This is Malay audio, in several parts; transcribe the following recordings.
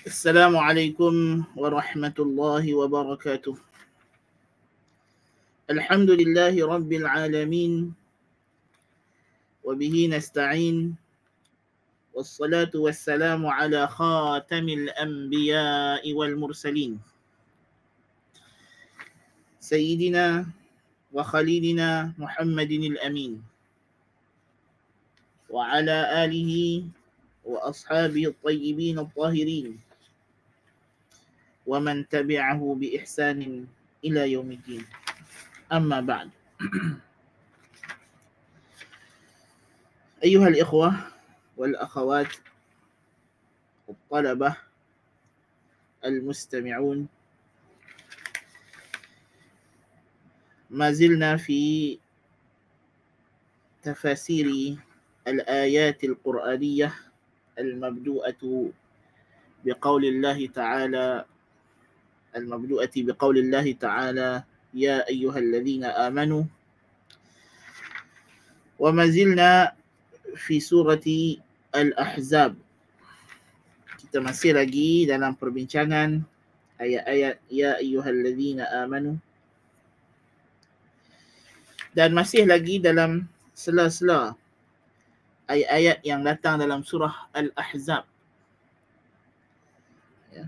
Assalamualaikum warahmatullahi wabarakatuh. Alhamdulillahi rabbil alamin. Wabihi nasta'in. Wassalatu wassalamu ala khatamil anbiya'i wal mursalin. Sayyidina wa khalilina Muhammadin al-amin. Wa ala alihi wa ashabihi at-tayyibin at-tahirin. Wa man tabi'ahu bi ihsanin ila yaumiddin. Amma ba'd. أيها الإخوة والأخوات الطلبة المستمعون، ما زلنا في تفاسير الآيات القرآنية المبدوءة بقول الله تعالى يا أيها الذين آمنوا، وما زلنا fi surati Al-Ahzab. Kita masih lagi dalam perbincangan ayat-ayat ya ayyuhalladzina amanu, dan masih lagi dalam sela-sela ayat-ayat yang datang dalam surah Al-Ahzab. Ya.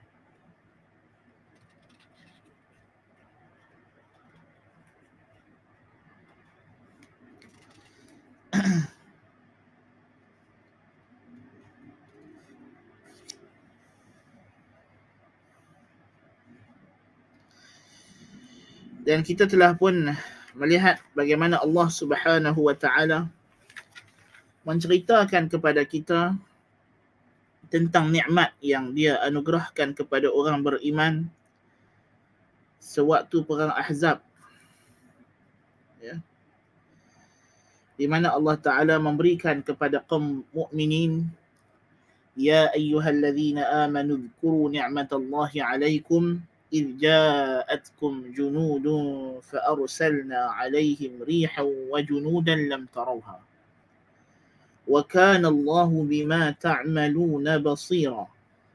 Dan kita telah pun melihat bagaimana Allah Subhanahu wa taala menceritakan kepada kita tentang nikmat yang Dia anugerahkan kepada orang beriman sewaktu perang Ahzab. Ya. Di mana Allah Taala memberikan kepada kaum mukminin, ya ayyuhalladzina amanu dzkuru ni'matallahi 'alaikum إذ جاءتكم جنود فأرسلنا عليهم ريحا وجنودا لم تروها وكان الله بما تعملون بصيرا.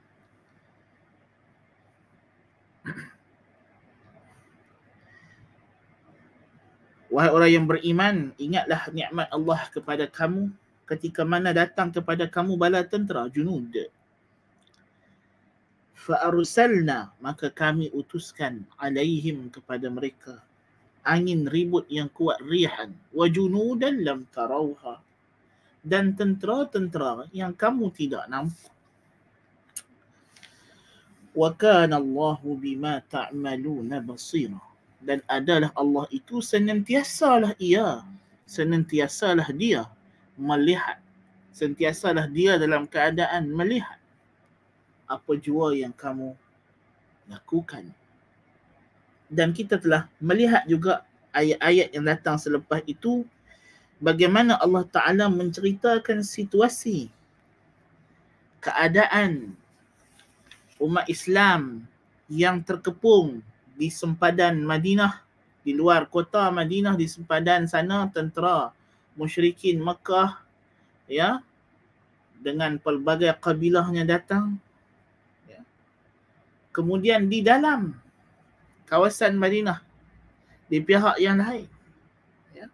Wahai orang yang beriman, ingatlah nikmat Allah kepada kamu ketika mana datang kepada kamu bala tentera junud. Fa'arsalna, maka kami utuskan alaihim kepada mereka angin ribut yang kuat, rihan wa junudan lam tarauha, dan tentera-tentera yang kamu tidak nampak. Wa kana Allahu bima ta'maluna basira, dan adalah Allah itu senantiasalah Dia melihat, sentiasalah Dia dalam keadaan melihat apa jua yang kamu lakukan. Dan kita telah melihat juga ayat-ayat yang datang selepas itu, bagaimana Allah Ta'ala menceritakan situasi keadaan umat Islam yang terkepung di sempadan Madinah, di luar kota Madinah, di sempadan sana tentera musyrikin Mekah, ya, dengan pelbagai kabilahnya datang. Kemudian di dalam kawasan Madinah, di pihak yang lain, ya,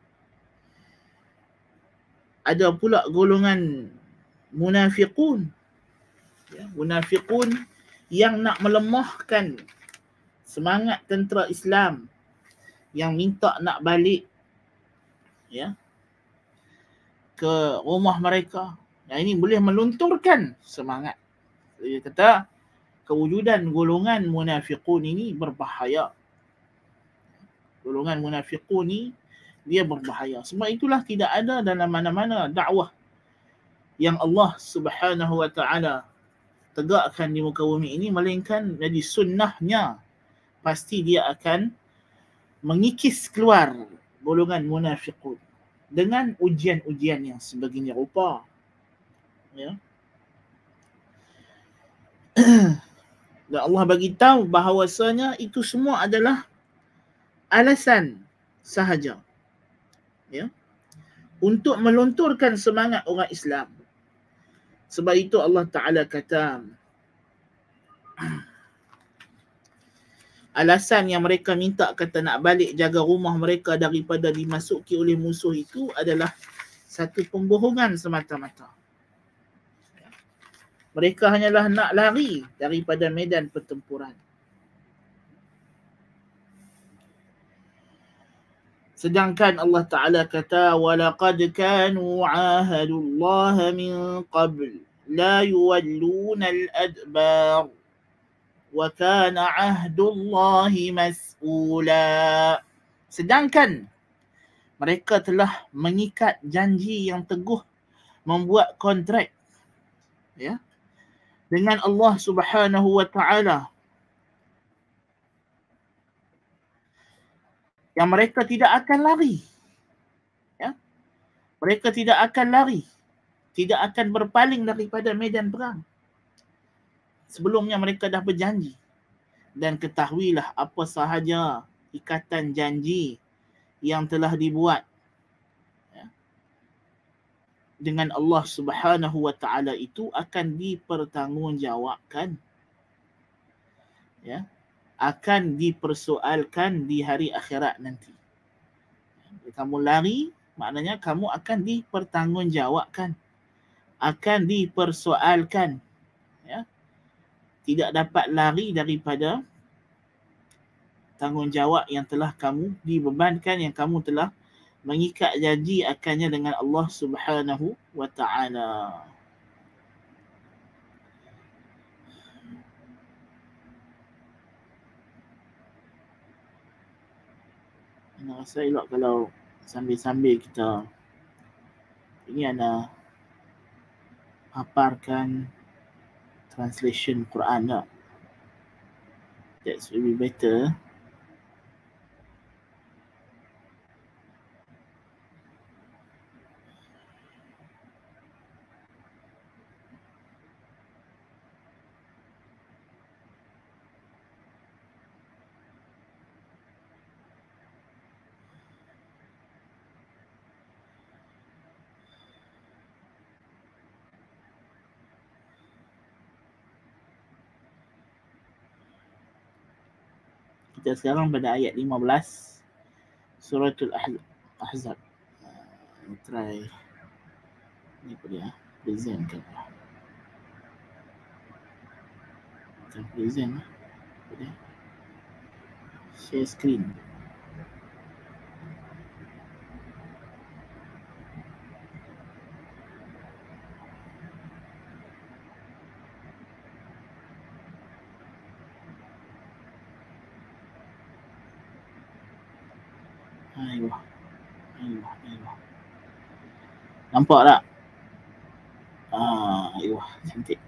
ada pula golongan munafiqun, ya, munafiqun yang nak melemahkan semangat tentera Islam, yang minta nak balik, ya, ke rumah mereka. Yang ini boleh melunturkan semangat. Dia kata kewujudan golongan munafiqun ini berbahaya. Golongan munafiqun ini dia berbahaya. Sebab itulah tidak ada dalam mana-mana dakwah yang Allah Subhanahu wa taala tegakkan di muka bumi ini melainkan jadi sunnahnya pasti dia akan mengikis keluar golongan munafiqun dengan ujian-ujian yang sebegini rupa. Ya. Dan Allah bagi tahu bahawasanya itu semua adalah alasan sahaja, ya, untuk melunturkan semangat orang Islam. Sebab itu Allah Ta'ala kata, alasan yang mereka minta kata nak balik jaga rumah mereka daripada dimasuki oleh musuh itu adalah satu pembohongan semata-mata. Mereka hanyalah nak lari daripada medan pertempuran. Sedangkan Allah Ta'ala kata وَلَقَدْ كَانُوا عَاهَدُوا اللَّهَ مِنْ قَبْلِ لَا يُوَلُّونَ الْأَدْبَارِ وَكَانَ عَهْدُ اللَّهِ مَسْئُولًا. Sedangkan mereka telah mengikat janji yang teguh, membuat kontrak ya, dengan Allah Subhanahu wa Ta'ala, yang mereka tidak akan lari. Ya? Mereka tidak akan lari, tidak akan berpaling daripada medan perang. Sebelumnya mereka dah berjanji. Dan ketahuilah apa sahaja ikatan janji yang telah dibuat ya, dengan Allah Subhanahu wa Ta'ala itu akan dipertanggungjawabkan. Ya, akan dipersoalkan di hari akhirat nanti. Kamu lari, maknanya kamu akan dipertanggungjawabkan, akan dipersoalkan. Ya. Tidak dapat lari daripada tanggungjawab yang telah kamu dibebankan, yang kamu telah mengikat janji akannya dengan Allah Subhanahu wa Ta'ala. Saya rasa elok kalau sambil-sambil kita ini ada paparkan translation Quran tak? That's will be better. Kita sekarang pada ayat 15 Suratul Ahzab. Try ni apa dia? Present kan? Kita present apa dia? Share screen. Ayuh. Nampak tak? Ayuh, cantik.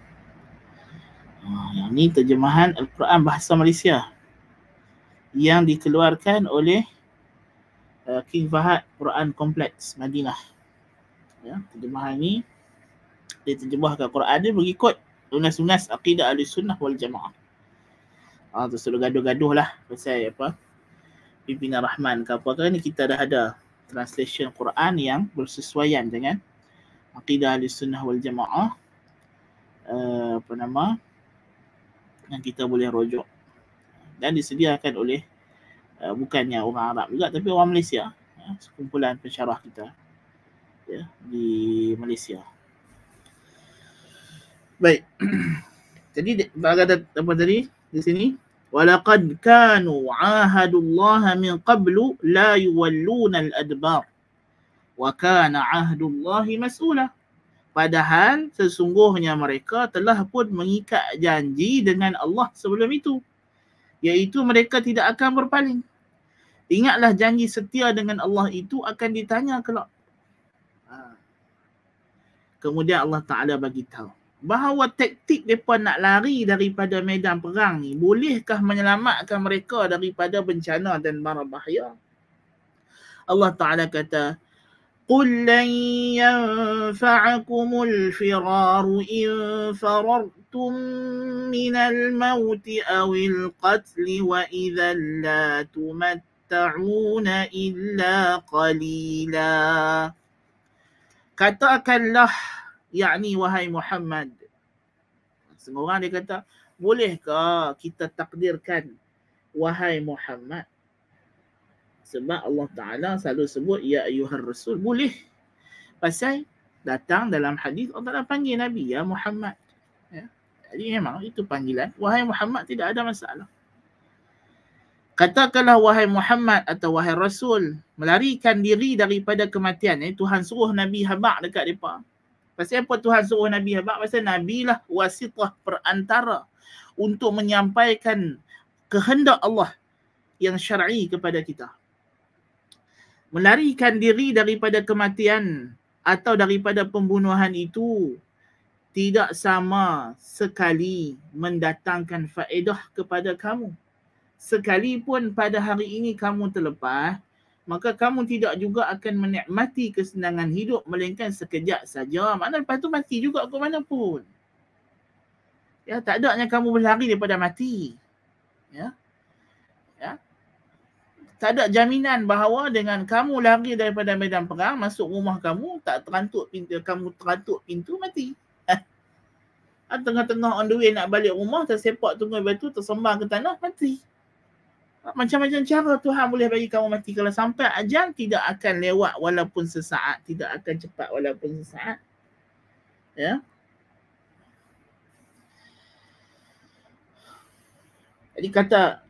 Yang ni terjemahan Al-Quran bahasa Malaysia yang dikeluarkan oleh King Fahad Quran Complex Madinah. Ya, terjemahan ni dia terjemahkan Quran dia mengikut lunas-lunas akidah Ahlussunnah wal Jamaah. Terus sudah gaduh-gaduh lah pasal apa? Pimpinan Rahman ke apa kan, ni kita dah ada translation Quran yang bersesuaian dengan akidah Ahlussunnah wal Jamaah, apa nama, yang kita boleh rujuk dan disediakan oleh bukannya orang Arab juga tapi orang Malaysia, sekumpulan pensyarah kita ya, di Malaysia. Baik. Jadi apa tadi di sini? وَلَقَدْ كَانُوا عَاهَدُوا اللَّهَ مِنْ قَبْلُ لَا يُوَلُّونَ الْأَدْبَارِ وَكَانَ عَهْدُ اللَّهِ مَسْئُولًا. Padahal sesungguhnya mereka telah pun mengikat janji dengan Allah sebelum itu, iaitu mereka tidak akan berpaling. Ingatlah janji setia dengan Allah itu akan ditanya kelak. Kemudian Allah Ta'ala bagi tahu bahawa taktik mereka nak lari daripada medan perang ni bolehkah menyelamatkan mereka daripada bencana dan mara bahaya. Allah Ta'ala kata, قُلْ لَنْ يَنْفَعَكُمُ الْفِرَارُ إِنْ فَرَرْتُمْ مِنَ الْمَوْتِ أَوِ الْقَتْلِ وَإِذًا لَا تُمَتَّعُونَ إِلَّا قَلِيلًا. Katakanlah, yakni wahai Muhammad, semua orang dia kata, bolehkah kita takdirkan wahai Muhammad. Sebab Allah Ta'ala selalu sebut ya ayyuhar rasul. Boleh. Pasal datang dalam hadis Allah Ta'ala panggil Nabi ya Muhammad. Ya. Jadi memang itu panggilan. Wahai Muhammad, tidak ada masalah. Katakanlah wahai Muhammad atau wahai Rasul, melarikan diri daripada kematian. Tuhan suruh Nabi habaq dekat mereka. Pasal apa Tuhan suruh Nabi habaq? Pasal Nabi lah wasitah perantara untuk menyampaikan kehendak Allah yang syar'i kepada kita. Melarikan diri daripada kematian atau daripada pembunuhan itu tidak sama sekali mendatangkan faedah kepada kamu. Sekalipun pada hari ini kamu terlepas, maka kamu tidak juga akan menikmati kesenangan hidup melainkan sekejap saja. Mana lepas tu mati juga ke mana pun. Ya, tak adanya kamu berlari daripada mati. Ya. Ya. Tak ada jaminan bahawa dengan kamu lari daripada medan perang, masuk rumah kamu, tak terantuk pintu, kamu terantuk pintu, mati. Tengah-tengah on the way nak balik rumah, tersepak tunggu batu, tersembang ke tanah, mati. Macam-macam cara Tuhan boleh bagi kamu mati. Kalau sampai ajal, tidak akan lewat walaupun sesaat. Tidak akan cepat walaupun sesaat. Ya. Jadi kata,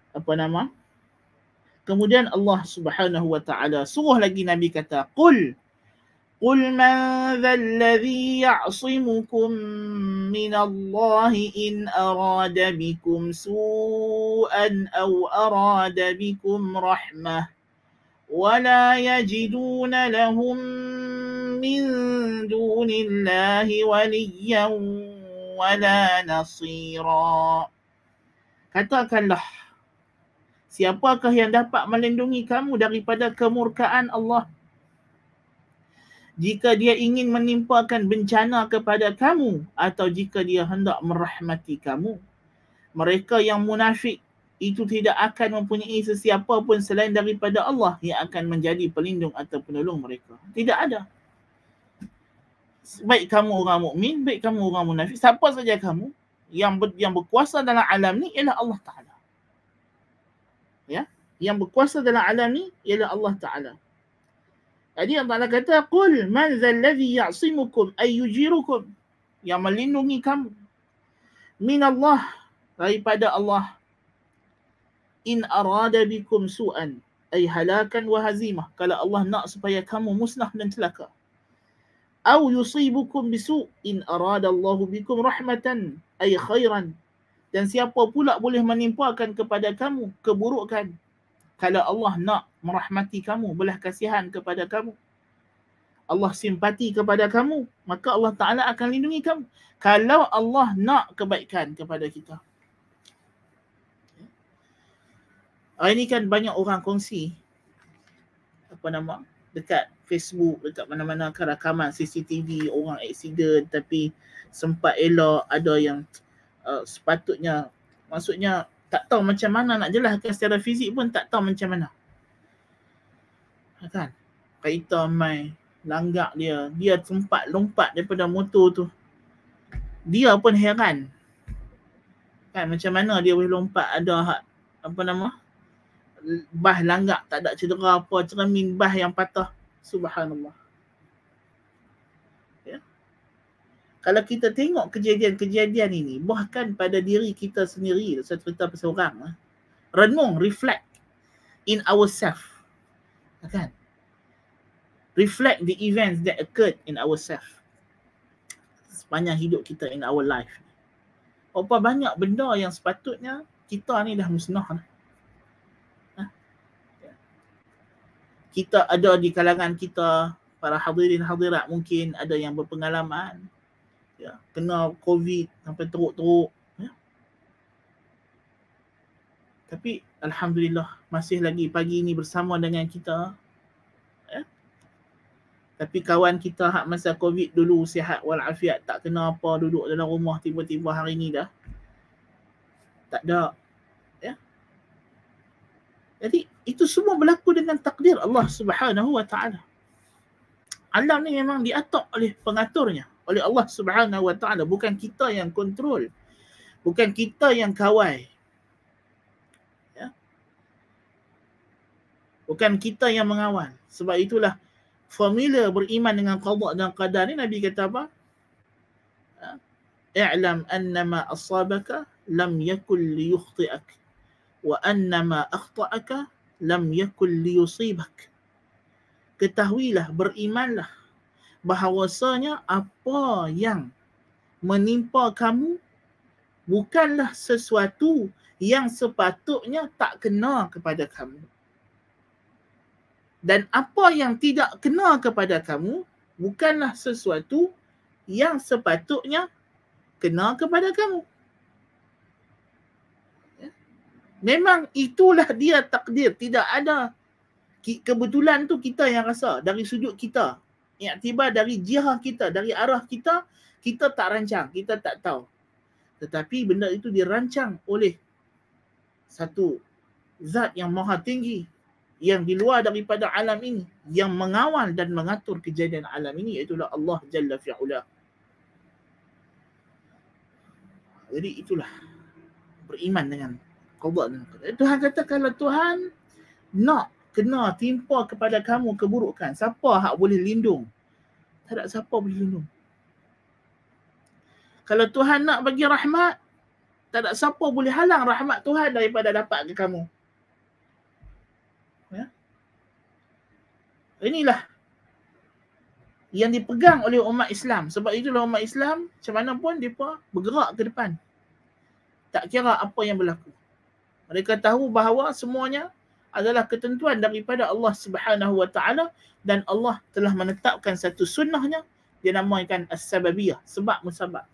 kemudian Allah Subhanahu wa ta'ala suruh lagi Nabi kata, Qul man dhalladhi ya'simukum minallahi in arada bikum su'an aw arada bikum rahmah wa la yajiduna lahum min dunillahi waliyan wa la nasira. Katakanlah, siapakah yang dapat melindungi kamu daripada kemurkaan Allah jika dia ingin menimpakan bencana kepada kamu atau jika dia hendak merahmati kamu? Mereka yang munafik itu tidak akan mempunyai sesiapa pun selain daripada Allah yang akan menjadi pelindung atau penolong mereka. Tidak ada. Baik kamu orang mukmin, baik kamu orang munafik, siapa saja kamu, yang berkuasa dalam alam ni ialah Allah Ta'ala. Ya, yang berkuasa dalam alam ni ialah Allah Ta'ala. Jadi Allah Ta'ala kata, Qul man zalladhi ya'simukum ay yujirukum, yang melindungi kamu minallah, daripada Allah, in arada bikum su'an ay halakan wa hazimah, kalau Allah nak supaya kamu musnah dan celaka. Au yusibukum bisu' in arada Allahu bikum rahmatan ay khairan, dan siapa pula boleh menimpakan kepada kamu keburukan kalau Allah nak merahmati kamu, belah kasihan kepada kamu, Allah simpati kepada kamu, maka Allah Ta'ala akan lindungi kamu. Kalau Allah nak kebaikan kepada kita. Ini kan banyak orang kongsi dekat Facebook, dekat mana-mana kan rakaman CCTV orang aksiden tapi sempat elak, ada yang sepatutnya, maksudnya tak tahu macam mana nak jelaskan secara fizik pun tak tahu macam mana. Kan? Kereta mai langgak dia sempat lompat daripada motor tu. Dia pun heran. Kan macam mana dia boleh lompat, ada bah langgak tak ada cedera apa, cermin bah yang patah. Subhanallah. Ya. Kalau kita tengok kejadian-kejadian ini, bahkan pada diri kita sendiri, saya cerita pasal orang, renung, reflect in ourselves. Kan? Reflect the events that occurred in ourselves sepanjang hidup kita in our life. Berapa banyak benda yang sepatutnya kita ni dah musnah. Kita ada di kalangan kita, para hadirin hadirat mungkin ada yang berpengalaman ya, kena COVID sampai teruk-teruk ya. Tapi alhamdulillah masih lagi pagi ni bersama dengan kita ya. Tapi kawan kita hak masa COVID dulu sihat walafiat, tak kena apa, duduk dalam rumah, tiba-tiba hari ni dah tak ada ya. Jadi itu semua berlaku dengan takdir Allah Subhanahu wa ta'ala. Alam ni memang diatur oleh pengaturnya, oleh Allah Subhanahu wa ta'ala. Bukan kita yang kontrol, bukan kita yang kawal ya. Bukan kita yang mengawal. Sebab itulah formula beriman dengan qada dan qadar ni Nabi kata apa? I'lam annama asabaka lam yakul liyukhti'ak wa annama akhta'aka lam yakul liyusibak. Ketahuilah, berimanlah bahawasanya apa yang menimpa kamu bukanlah sesuatu yang sepatutnya tak kena kepada kamu. Dan apa yang tidak kena kepada kamu bukanlah sesuatu yang sepatutnya kena kepada kamu. Memang itulah dia takdir. Tidak ada kebetulan tu kita yang rasa dari sudut kita. Iktibar dari jihah kita, dari arah kita, kita tak rancang, kita tak tahu. Tetapi benda itu dirancang oleh satu zat yang maha tinggi, yang di luar daripada alam ini, yang mengawal dan mengatur kejadian alam ini, iaitulah Allah Jalla fi'ula. Jadi itulah beriman dengan qada dan qadar. Tuhan kata kalau Tuhan nak kena timpa kepada kamu keburukan, siapa hak boleh lindung? Tak ada siapa boleh lindung. Kalau Tuhan nak bagi rahmat, tak ada siapa boleh halang rahmat Tuhan daripada dapat ke kamu. Ya? Inilah yang dipegang oleh umat Islam. Sebab itulah umat Islam macam mana pun mereka bergerak ke depan. Tak kira apa yang berlaku. Mereka tahu bahawa semuanya adalah ketentuan daripada Allah Subhanahu Wa Taala, dan Allah telah menetapkan satu sunnahnya, dia namakan as-sababiyah, sebab musabab.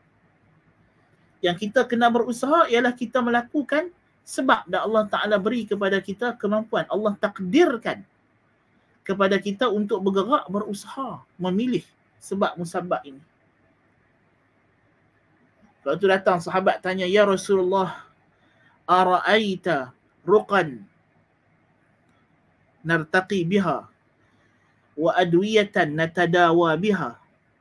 Yang kita kena berusaha ialah kita melakukan sebab dan Allah Ta'ala beri kepada kita kemampuan. Allah takdirkan kepada kita untuk bergerak, berusaha, memilih sebab musabab ini. Kalau tu datang sahabat tanya, ya Rasulullah, ara'aita ruqan nartaqi biha wa adwiyatan natadawa biha.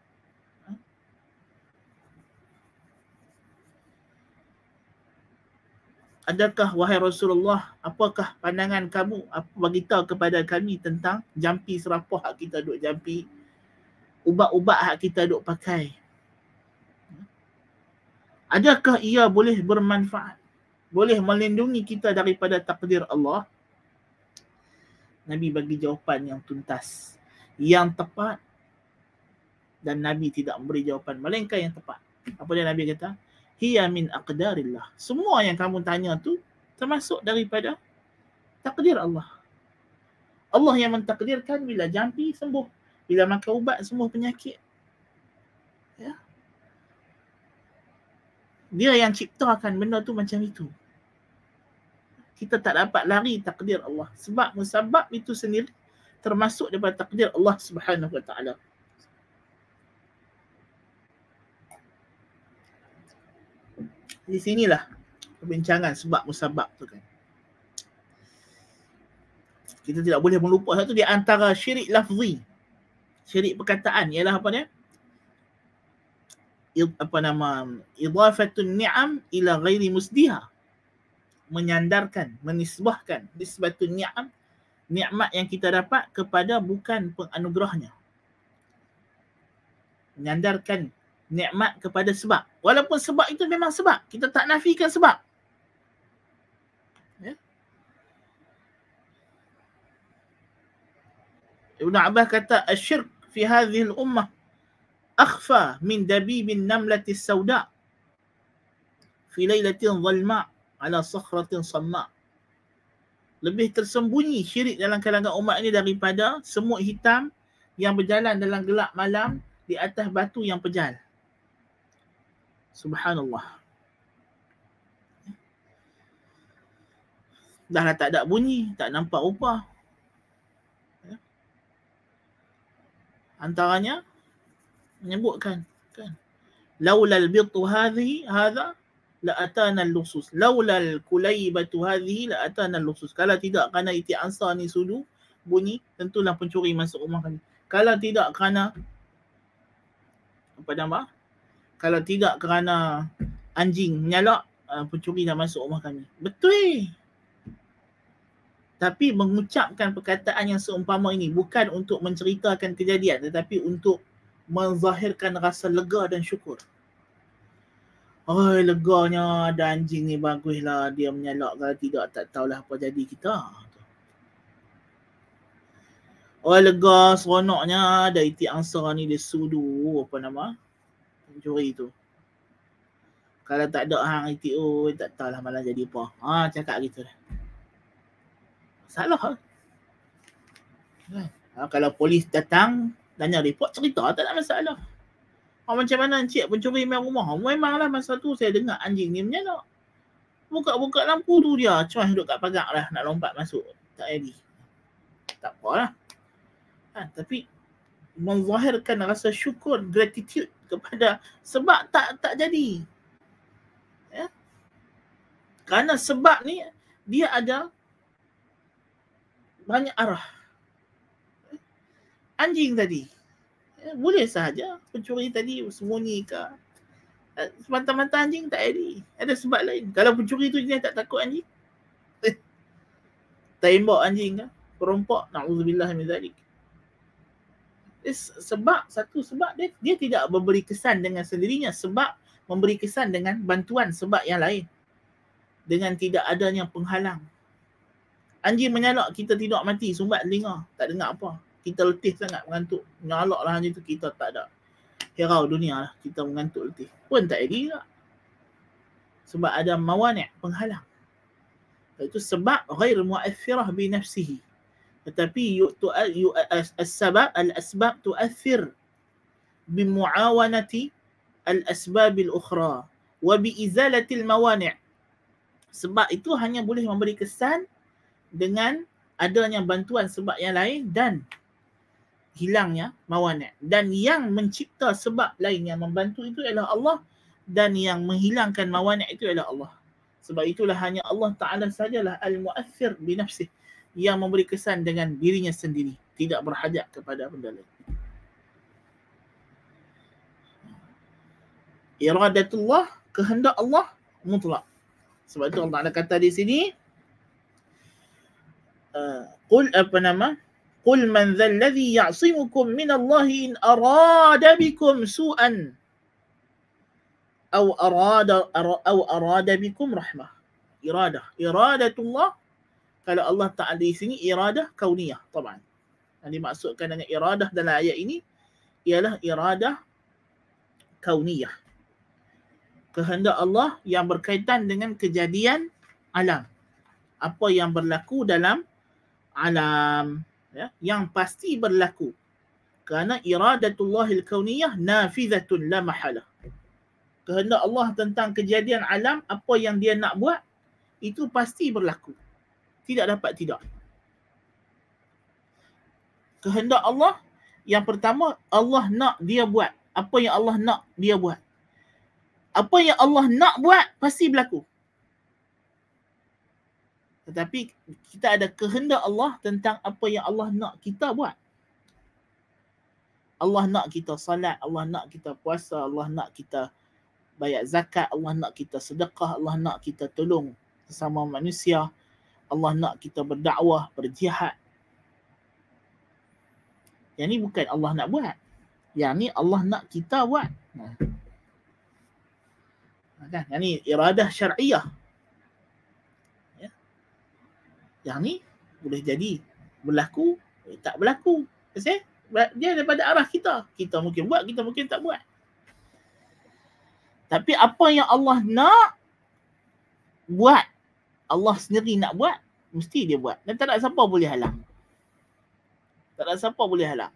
Adakah wahai Rasulullah, apakah pandangan kamu, apa beritahu kepada kami tentang jampi serapah hak kita duk jampi, ubat-ubat hak kita duk pakai. Adakah ia boleh bermanfaat, boleh melindungi kita daripada takdir Allah? Nabi bagi jawapan yang tuntas, yang tepat, dan Nabi tidak memberi jawapan melainkan yang tepat. Apa dia Nabi kata? Hiya min aqdarillah. Semua yang kamu tanya tu termasuk daripada takdir Allah. Allah yang mentakdirkan bila jampi sembuh, bila makan ubat sembuh penyakit. Ya. Dia yang ciptakan benda tu macam itu. Kita tak dapat lari takdir Allah. Sebab musabab itu sendiri termasuk daripada takdir Allah Subhanahu Wa Taala. Di sinilah perbincangan sebab musabab tu kan. Kita tidak boleh melupa satu di antara syirik lafzi, syirik perkataan ialah apa dia? Idhafatun ni'am ila ghairi musdiha. Menyandarkan, menisbahkan nisbatun ni'am, nikmat yang kita dapat kepada bukan penganugerahnya. Menyandarkan nikmat kepada sebab. Walaupun sebab itu memang sebab. Kita tak nafikan sebab. Ya? Ibn Abbas kata, asyirk fi hadhihi al-ummah akhfa min dabibin namlati sauda fi laylatin zalma ala sakhratin samma. Lebih tersembunyi syirik dalam kalangan umat ini daripada semut hitam yang berjalan dalam gelap malam di atas batu yang pejal. Subhanallah. Dah lah tak ada bunyi, tak nampak rupa. Antaranya menyebutkan kan, laulal bitu hadhihi hadha la atana al-lusus, laulal kulaybatu hadhihi la atana al-lusus. Kalau tidak kerana iti ansa ni sudu bunyi, tentulah pencuri masuk rumah kami. Kalau tidak kerana apa nama? Kalau tidak kerana anjing menyalak, pencuri dah masuk rumah kami. Betul. Tapi mengucapkan perkataan yang seumpama ini bukan untuk menceritakan kejadian, tetapi untuk menzahirkan rasa lega dan syukur. Oh, leganya ada anjing ni, baguslah dia menyalak, kalau tidak tak tahulah apa jadi kita. Oh, lega seronoknya ada itik angsa ni dia sudu apa nama pencuri tu. Kalau tak ada hang itik, oh tak tahulah malah jadi apa. Cakap gitu dah. Salah. Kalau polis datang tanya report, cerita tak ada masalah. Macam mana encik pencuri main rumah? Memanglah masa tu saya dengar anjing ni menyalak. Buka-buka lampu tu dia cuai duduk kat pagar lah, nak lompat masuk. Tak jadi. Tak apalah. Tapi menzahirkan rasa syukur, gratitude kepada sebab tak jadi. Ya? Kerana sebab ni dia ada banyak arah. Anjing tadi boleh sahaja pencuri tadi sembunyi ke semata-mata anjing tak jadi. Ada sebab lain. Kalau pencuri tu dia tak takut anjing, tembak anjing ke, perompak, na'udzubillah min zalik. Sebab satu sebab dia tidak memberi kesan dengan sendirinya, sebab memberi kesan dengan bantuan sebab yang lain, dengan tidak adanya penghalang. Anjing menyalak, kita tidak mati, sumbat telinga, tak dengar apa. Kita letih sangat, mengantuk. Menyalaklah anjing tu, kita tak ada hirau dunia lah, kita mengantuk letih. Pun tak jadi tak. Sebab ada mawani', penghalang. Itu sebab ghair mu'athirah binafsihi. Tetapi as-sabab, al-asbab tu'athir bimu'awanati al-asbab al-ukhra wa biizalatil mawani'. Sebab itu hanya boleh memberi kesan dengan adanya bantuan sebab yang lain dan hilangnya mawani'. Dan yang mencipta sebab lain yang membantu itu adalah Allah, dan yang menghilangkan mawani' itu adalah Allah. Sebab itulah hanya Allah Ta'ala sajalah al-mu'athir binafsih, yang memberi kesan dengan dirinya sendiri, tidak berhajat kepada benda lain. Iradatullah, kehendak Allah mutlak. Sebab itu Allah Ta'ala kata di sini, Qul man dhal ladhi ya'simukum min Allahi in arada bikum su'an aw arada bikum rahmah. Iradatullah, kalau Allah Ta'ala di sini iradah kauniyah, taban. Yang dimaksudkan dengan iradah dalam ayat ini ialah iradah kauniyah. Kehendak Allah yang berkaitan dengan kejadian alam. Apa yang berlaku dalam alam, ya, yang pasti berlaku. Kerana iradatullahil kauniyah nafizatun la mahalah. Kehendak Allah tentang kejadian alam, apa yang dia nak buat, itu pasti berlaku. Tidak dapat tidak. Kehendak Allah, yang pertama, Allah nak dia buat. Apa yang Allah nak dia buat. Apa yang Allah nak buat, pasti berlaku. Tetapi kita ada kehendak Allah tentang apa yang Allah nak kita buat. Allah nak kita salat, Allah nak kita puasa, Allah nak kita bayar zakat, Allah nak kita sedekah, Allah nak kita tolong sesama manusia, Allah nak kita berdakwah, berjihad. Yang ni bukan Allah nak buat. Yang ni Allah nak kita buat. Kan? Yang ni iradah syar'iyah. Ya. Yang ni boleh jadi berlaku, tak berlaku. Pasal dia daripada arah kita. Kita mungkin buat, kita mungkin tak buat. Tapi apa yang Allah nak buat, Allah sendiri nak buat, mesti dia buat. Dan tak ada siapa boleh halang. Tak ada siapa boleh halang.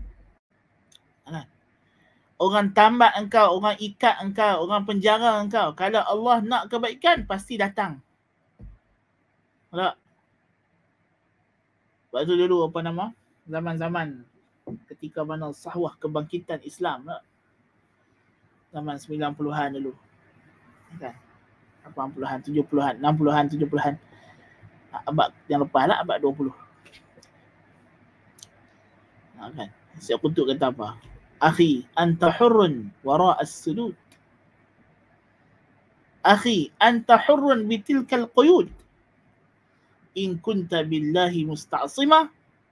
Orang tambat engkau, orang ikat engkau, orang penjara engkau, kalau Allah nak kebaikan, pasti datang. Tak? Sebab tu dulu apa nama? Zaman-zaman ketika mana sahwah kebangkitan Islam, tak? Zaman 90-an dulu. Kan? 80-an, 70-an, 60-an, 70-an. Abad yang lepas lah, abad 20. Kan? Syekh Qutb kata apa? Akhi, anta hurrun wara' as-sudud. Akhi, anta hurrun bitilkal quyud. in kunta billahi musta'sima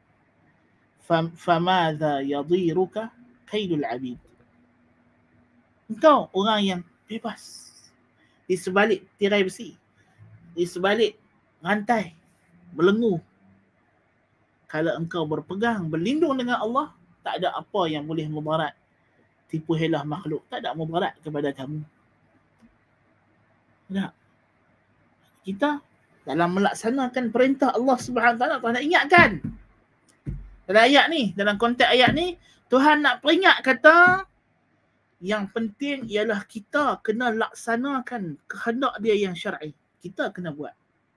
famadha yadhiruka kaidul abid. Engkau orang yang bebas di sebalik tirai besi, di sebalik rantai belenggu. Kalau engkau berpegang, berlindung dengan Allah, tak ada apa yang boleh mudarat tipu helah makhluk, tak ada mudarat kepada kamu. Tak. Kita dalam melaksanakan perintah Allah Subhanahu Wa Taala, Tuhan nak ingatkan. Dalam ayat ni, dalam konteks ayat ni, Tuhan nak peringat kata yang penting ialah kita kena laksanakan kehendak dia yang syar'i. Kita kena buat.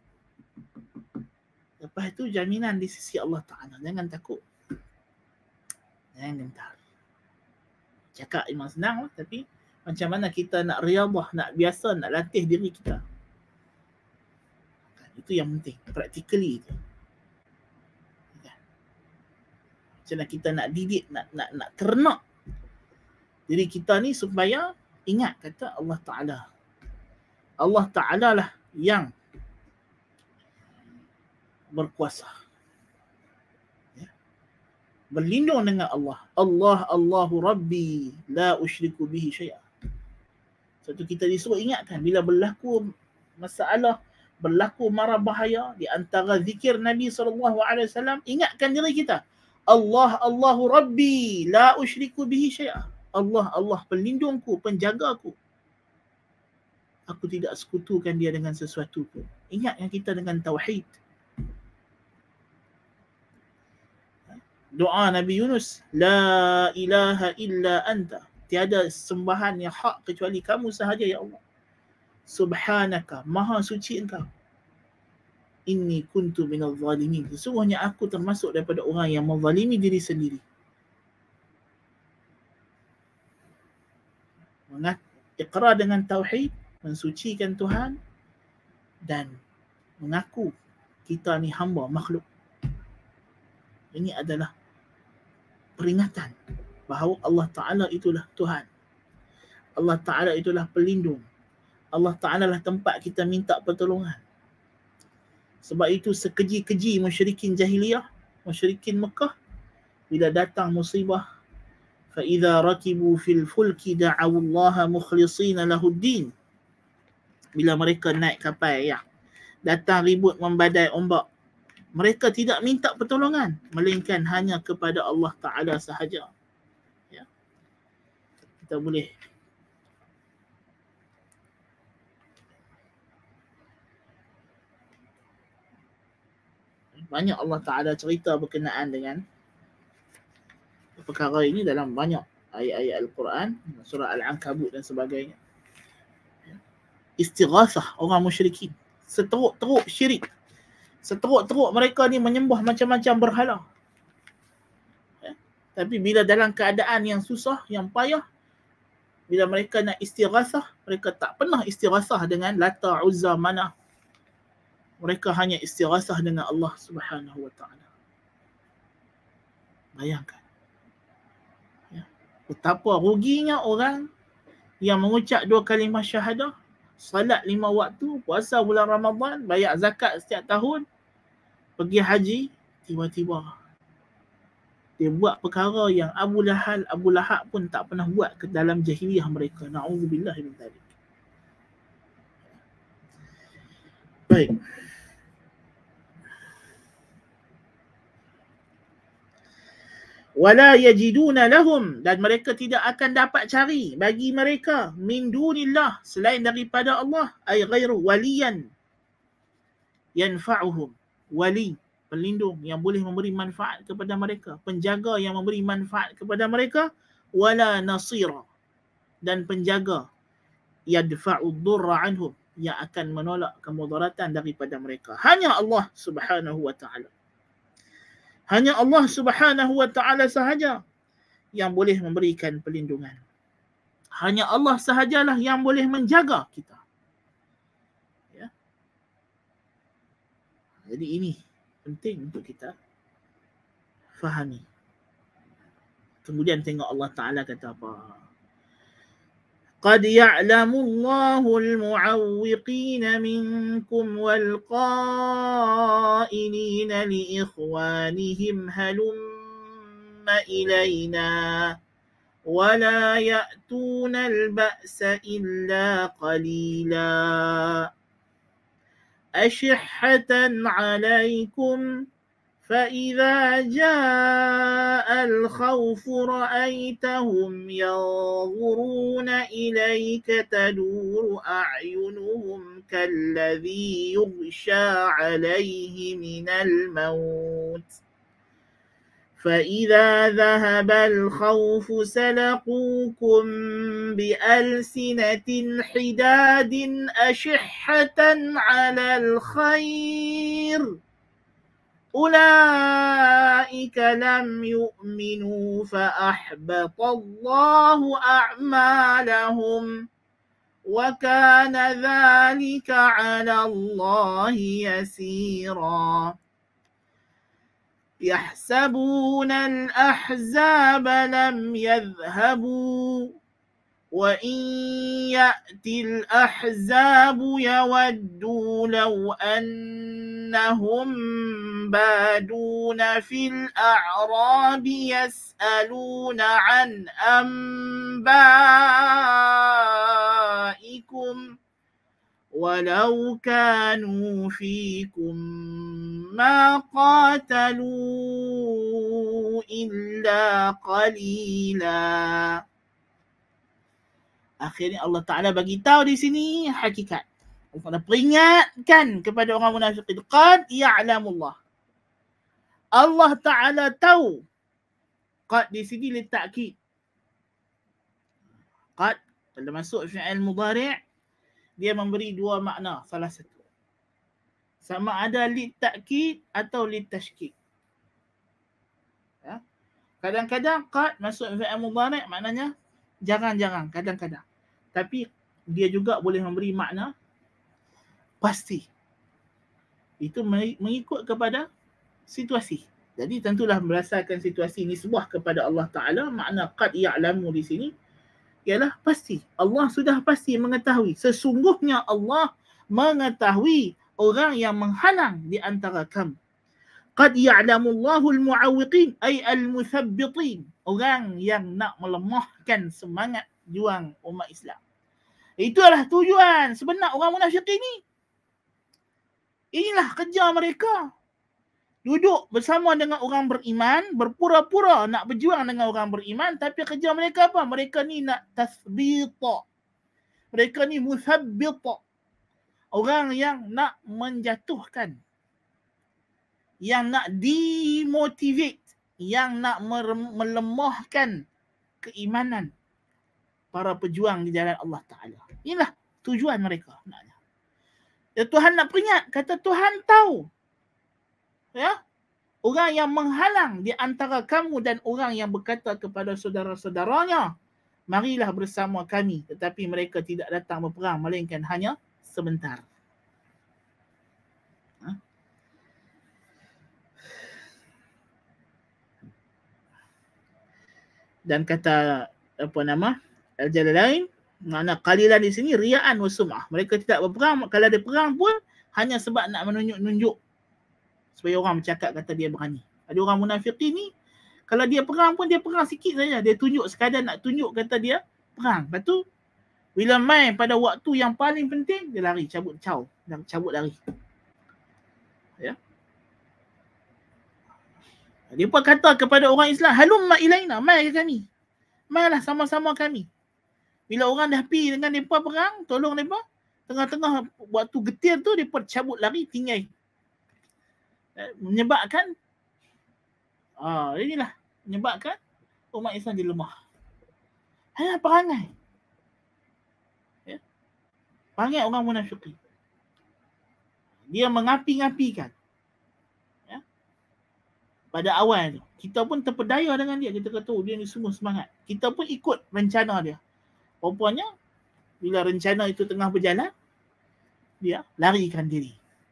Lepas tu jaminan di sisi Allah Ta'ala. Jangan takut. Jangan gentar. Cakap memang senang lah, tapi macam mana kita nak riyadhah, nak biasa, nak latih diri kita. Itu yang penting. Practically itu. Macam mana kita nak didik, nak ternak diri kita ni supaya ingat kata Allah Ta'ala. Allah Ta'ala lah yang berkuasa. Ya. Berlindung dengan Allah. Allahu Rabbi la usyriku bihi syai'an. Satu kita disuruh ingatkan bila berlaku masalah, berlaku mara bahaya di antara zikir Nabi SAW, ingatkan diri kita. Allahu Rabbi la usyriku bihi syai'an. Allah pelindungku, penjagaku. Aku tidak sekutukan dia dengan sesuatu pun. Ingatkan kita dengan tauhid. Doa Nabi Yunus, la ilaha illa anta. Tiada sembahan yang hak kecuali kamu sahaja ya Allah. Subhanaka, maha suci engkau. Inni kuntu minal zalimin. Sesungguhnya aku termasuk daripada orang yang menzalimi diri sendiri. Iqrar dengan tauhid, mensucikan Tuhan dan mengaku kita ni hamba makhluk. Ini adalah peringatan bahawa Allah Ta'ala itulah Tuhan. Allah Ta'ala itulah pelindung. Allah Ta'ala lah tempat kita minta pertolongan. Sebab itu sekeji-keji musyrikin jahiliyah, musyrikin Mekah, bila datang musibah, فَإِذَا رَكِبُوا فِي الْفُلْكِ دَعَوُوا اللَّهَ مُخْلِصِينَ لَهُ الدِّينَ. Bila mereka naik kapal, ya, datang ribut membadai ombak, mereka tidak minta pertolongan, melainkan hanya kepada Allah Ta'ala sahaja. Ya. Kita boleh banyak Allah Ta'ala cerita berkenaan dengan perkara ini dalam banyak ayat-ayat Al-Quran, surah Al-Ankabut dan sebagainya. Istighathah orang musyrikin, seteruk-teruk syirik, seteruk-teruk mereka ni menyembah macam-macam berhala. Ya. Tapi bila dalam keadaan yang susah, yang payah, bila mereka nak istighathah, mereka tak pernah istighathah dengan Lata, Uzza, Manah. Mereka hanya istighathah dengan Allah Subhanahu Wa Ta'ala. Bayangkan. Betapa ruginya orang yang mengucap 2 kalimah syahadah, salat 5 waktu, puasa bulan Ramadan, bayar zakat setiap tahun, pergi haji, tiba-tiba dia buat perkara yang Abu Lahab pun tak pernah buat ke dalam jahiliyah mereka. Na'udzubillah min dzalik. Baik. Wala yajiduna lahum, dan mereka tidak akan dapat cari bagi mereka min dunillah, selain daripada Allah, ay ghairu waliyan yanfa'uhum, wali, pelindung yang boleh memberi manfaat kepada mereka, penjaga yang memberi manfaat kepada mereka, wala nasira, dan penjaga yadfa'u dhurra anhum, yang akan menolak kemudaratan daripada mereka. Hanya Allah Subhanahu Wa Ta'ala. Hanya Allah Subhanahu Wa Ta'ala sahaja yang boleh memberikan perlindungan. Hanya Allah sahajalah yang boleh menjaga kita. Ya. Jadi ini penting untuk kita fahami. Kemudian tengok Allah Ta'ala kata apa. قد يعلم الله المعوقين منكم والقائلين لإخوانهم هلم إلينا ولا يأتون البأس إلا قليلا أشحة عليكم فإذا جاء الخوف رأيتهم ينظرون إليك تدور أعينهم كالذي يغشى عليه من الموت فإذا ذهب الخوف سلقوكم بألسنة حداد أشحة على الخير أولئك لم يؤمنوا فأحبط الله أعمالهم وكان ذلك على الله يسيرا يحسبون الأحزاب لم يذهبوا وإن يأتي الأحزاب يودوا لو أنهم بادون في الأعراب يسألون عن أنبائكم ولو كانوا فيكم ما قاتلوا إلا قليلا. Akhirnya Allah Ta'ala bagi tahu di sini hakikat. Allah peringatkan kepada orang munafik. Qad ya'lamullah. Allah Ta'ala tahu. Qad di sini litakid. Qad kalau masuk fi'il mudhari' dia memberi dua makna salah satu. Sama ada litakid atau litashkik. Ya. Kadang-kadang qad masuk fi'il mudhari' maknanya jangan-jangan, kadang-kadang. Tapi dia juga boleh memberi makna pasti. Itu mengikut kepada situasi. Jadi tentulah berdasarkan situasi nisbah kepada Allah Ta'ala, makna qad ya'lamu di sini ialah pasti. Allah sudah pasti mengetahui. Sesungguhnya Allah mengetahui orang yang menghalang di antara kamu. Qad ya'lamu Allahul mu'awwiqin ay al-muthabbitin. Orang yang nak melemahkan semangat juang umat Islam. Itu adalah tujuan sebenar orang munafik ini. Inilah kerja mereka. Duduk bersama dengan orang beriman, berpura-pura nak berjuang dengan orang beriman, tapi kerja mereka apa? Mereka ni nak tathbita. Mereka ni muthabbita. Orang yang nak menjatuhkan. Yang nak demotivate. Yang nak melemahkan keimanan para pejuang di jalan Allah Ta'ala. Inilah tujuan mereka. Ya, Tuhan nak peringat. Kata Tuhan tahu. Ya, orang yang menghalang di antara kamu dan orang yang berkata kepada saudara-saudaranya, marilah bersama kami. Tetapi mereka tidak datang berperang, melainkan hanya sebentar. Dan kata apa nama Al-Jalalain, makna qalilan di sini riya'an wa sum'ah. Mereka tidak berperang, kalau ada perang pun hanya sebab nak menunjuk-nunjuk supaya orang bercakap kata dia berani. Ada orang munafik ni kalau dia perang pun dia perang sikit saja, dia tunjuk sekadar nak tunjuk kata dia perang. Lepas tu bila main pada waktu yang paling penting dia lari, cabut lari. Ya. Dia pun kata kepada orang Islam, halumma ilaina, mai ke kami. Mailah sama-sama kami. Bila orang dah pergi dengan mereka perang, tolong mereka. Tengah-tengah waktu getir tu, mereka cabut lari, tinggal. Menyebabkan, inilah, menyebabkan umat Islam dia lemah. Hanya perangai. Ya. Perangai orang munafik. Dia mengapi-ngapikan. Pada awal tu, kita pun terpedaya dengan dia. Kita kata, dia ni semua semangat. Kita pun ikut rencana dia. Rupanya, bila rencana itu tengah berjalan, dia larikan diri.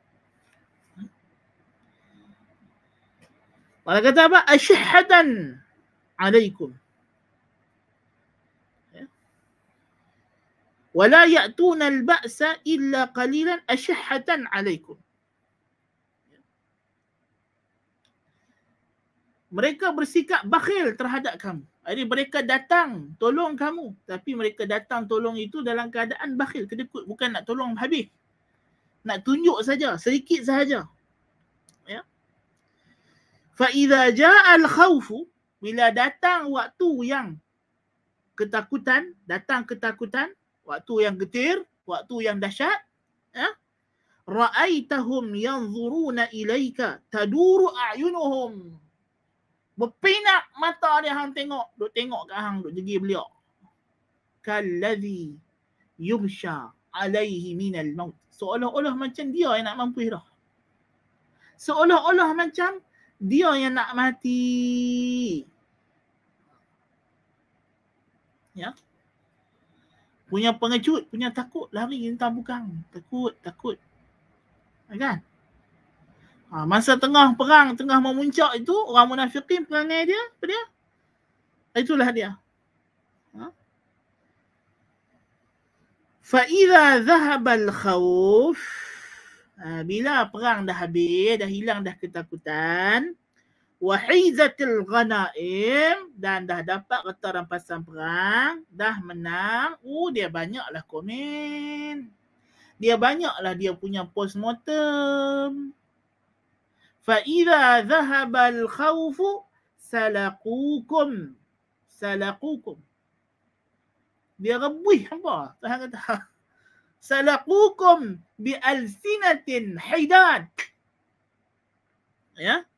Allah kata apa? Asyhatan alaikum. Ya. وَلَا يَأْتُونَ الْبَأْسَ إِلَّا قَلِيلًا أَشِحَّةً عَلَيْكُمْ. Mereka bersikap bakhil terhadap kamu. Jadi mereka datang tolong kamu, tapi mereka datang tolong itu dalam keadaan bakhil, kedekut, bukan nak tolong habis. Nak tunjuk saja, sedikit sahaja. Ya. فَإِذَا جَاءَ الْخَوْفُ, bila datang waktu yang ketakutan, waktu yang getir, waktu yang dahsyat, ya, ra'aitahum yanzuruna ilaika taduru a'yunuhum. Berpinak mata dia hang tengok, duk tengok kat hang, duk jegi beliau. Kalladhi yughsha alaihi minal maut. Seolah-olah macam dia yang nak mampu dah. Seolah-olah macam dia yang nak mati. Ya. Punya pengecut, punya takut, lari entah bukang. Takut. Kan? Masa tengah perang, tengah memuncak itu, orang munafikin perangai dia, apa dia? Itulah dia. فَإِذَا ذَهَبَ الْخَوْفُ, bila perang dah habis, dah hilang dah ketakutan, وَحِيزَةِ الْغَنَائِمِ, dan dah dapat harta rampasan perang, dah menang, dia banyaklah komen. Dia banyaklah dia punya postmortem. فَإِذَا ذَهَبَ الْخَوْفُ سَلَقُوكُمْ. Dia rebuih apa? Tuhan kata. سَلَقُوكُمْ بِأَلْسِنَةٍ حِدَادٍ. Ya.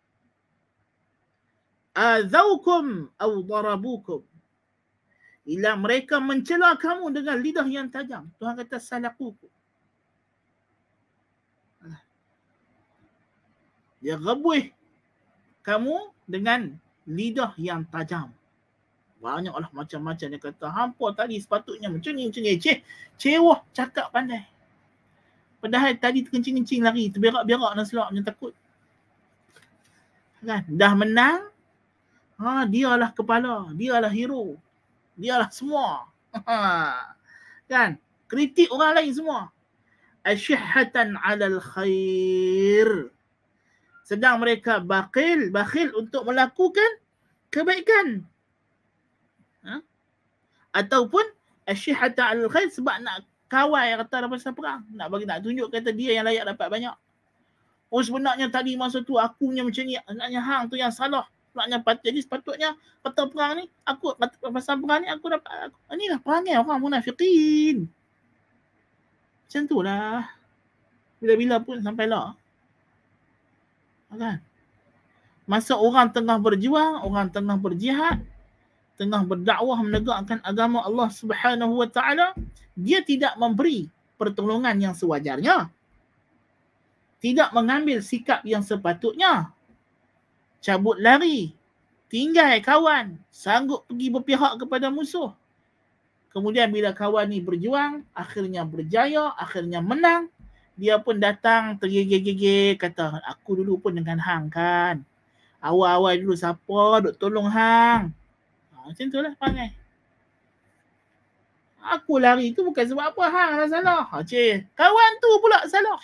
آذَوْكُمْ أَوْ ضَرَبُوكُمْ. Bila mereka mencela kamu dengan lidah yang tajam. Tuhan kata سَلَقُوكُمْ. Dia rebuih kamu dengan lidah yang tajam. Banyaklah macam-macam dia kata. Hampa tadi sepatutnya macam ni. Cewah cakap pandai. Padahal tadi terkencing-kencing lari. Terberak-berak dan selak macam takut. Kan? Dah menang. Dialah kepala. Dialah hero. Dialah semua. Kan? Kritik orang lain semua. Asyihatan alal khair. Sedang mereka bakhil untuk melakukan kebaikan. Ataupun asyihata al khair, sebab nak kawal harta rampasan perang, nak tunjuk kata dia yang layak dapat banyak. Sebenarnya tadi masa tu aku punya macam ni, sebenarnya hang tu yang salah. Jadi sepatutnya harta perang ni, aku rampasan perang ni aku dapat. Inilah perangai orang munafikin. Macam tu lah. Bila-bila pun sampailah. Kan? Masa orang tengah berjuang, orang tengah berjihad, tengah berdakwah menegakkan agama Allah Subhanahu wa taala, dia tidak memberi pertolongan yang sewajarnya. Tidak mengambil sikap yang sepatutnya. Cabut lari, tinggal kawan, sanggup pergi berpihak kepada musuh. Kemudian bila kawan ni berjuang, akhirnya berjaya, akhirnya menang, dia pun datang tergigit-gigit, kata aku dulu pun dengan hang kan. Awal-awal dulu siapa duk tolong hang. Macam tu lah perangai. Aku lari tu bukan sebab apa, hang lah salah. Kawan tu pula salah.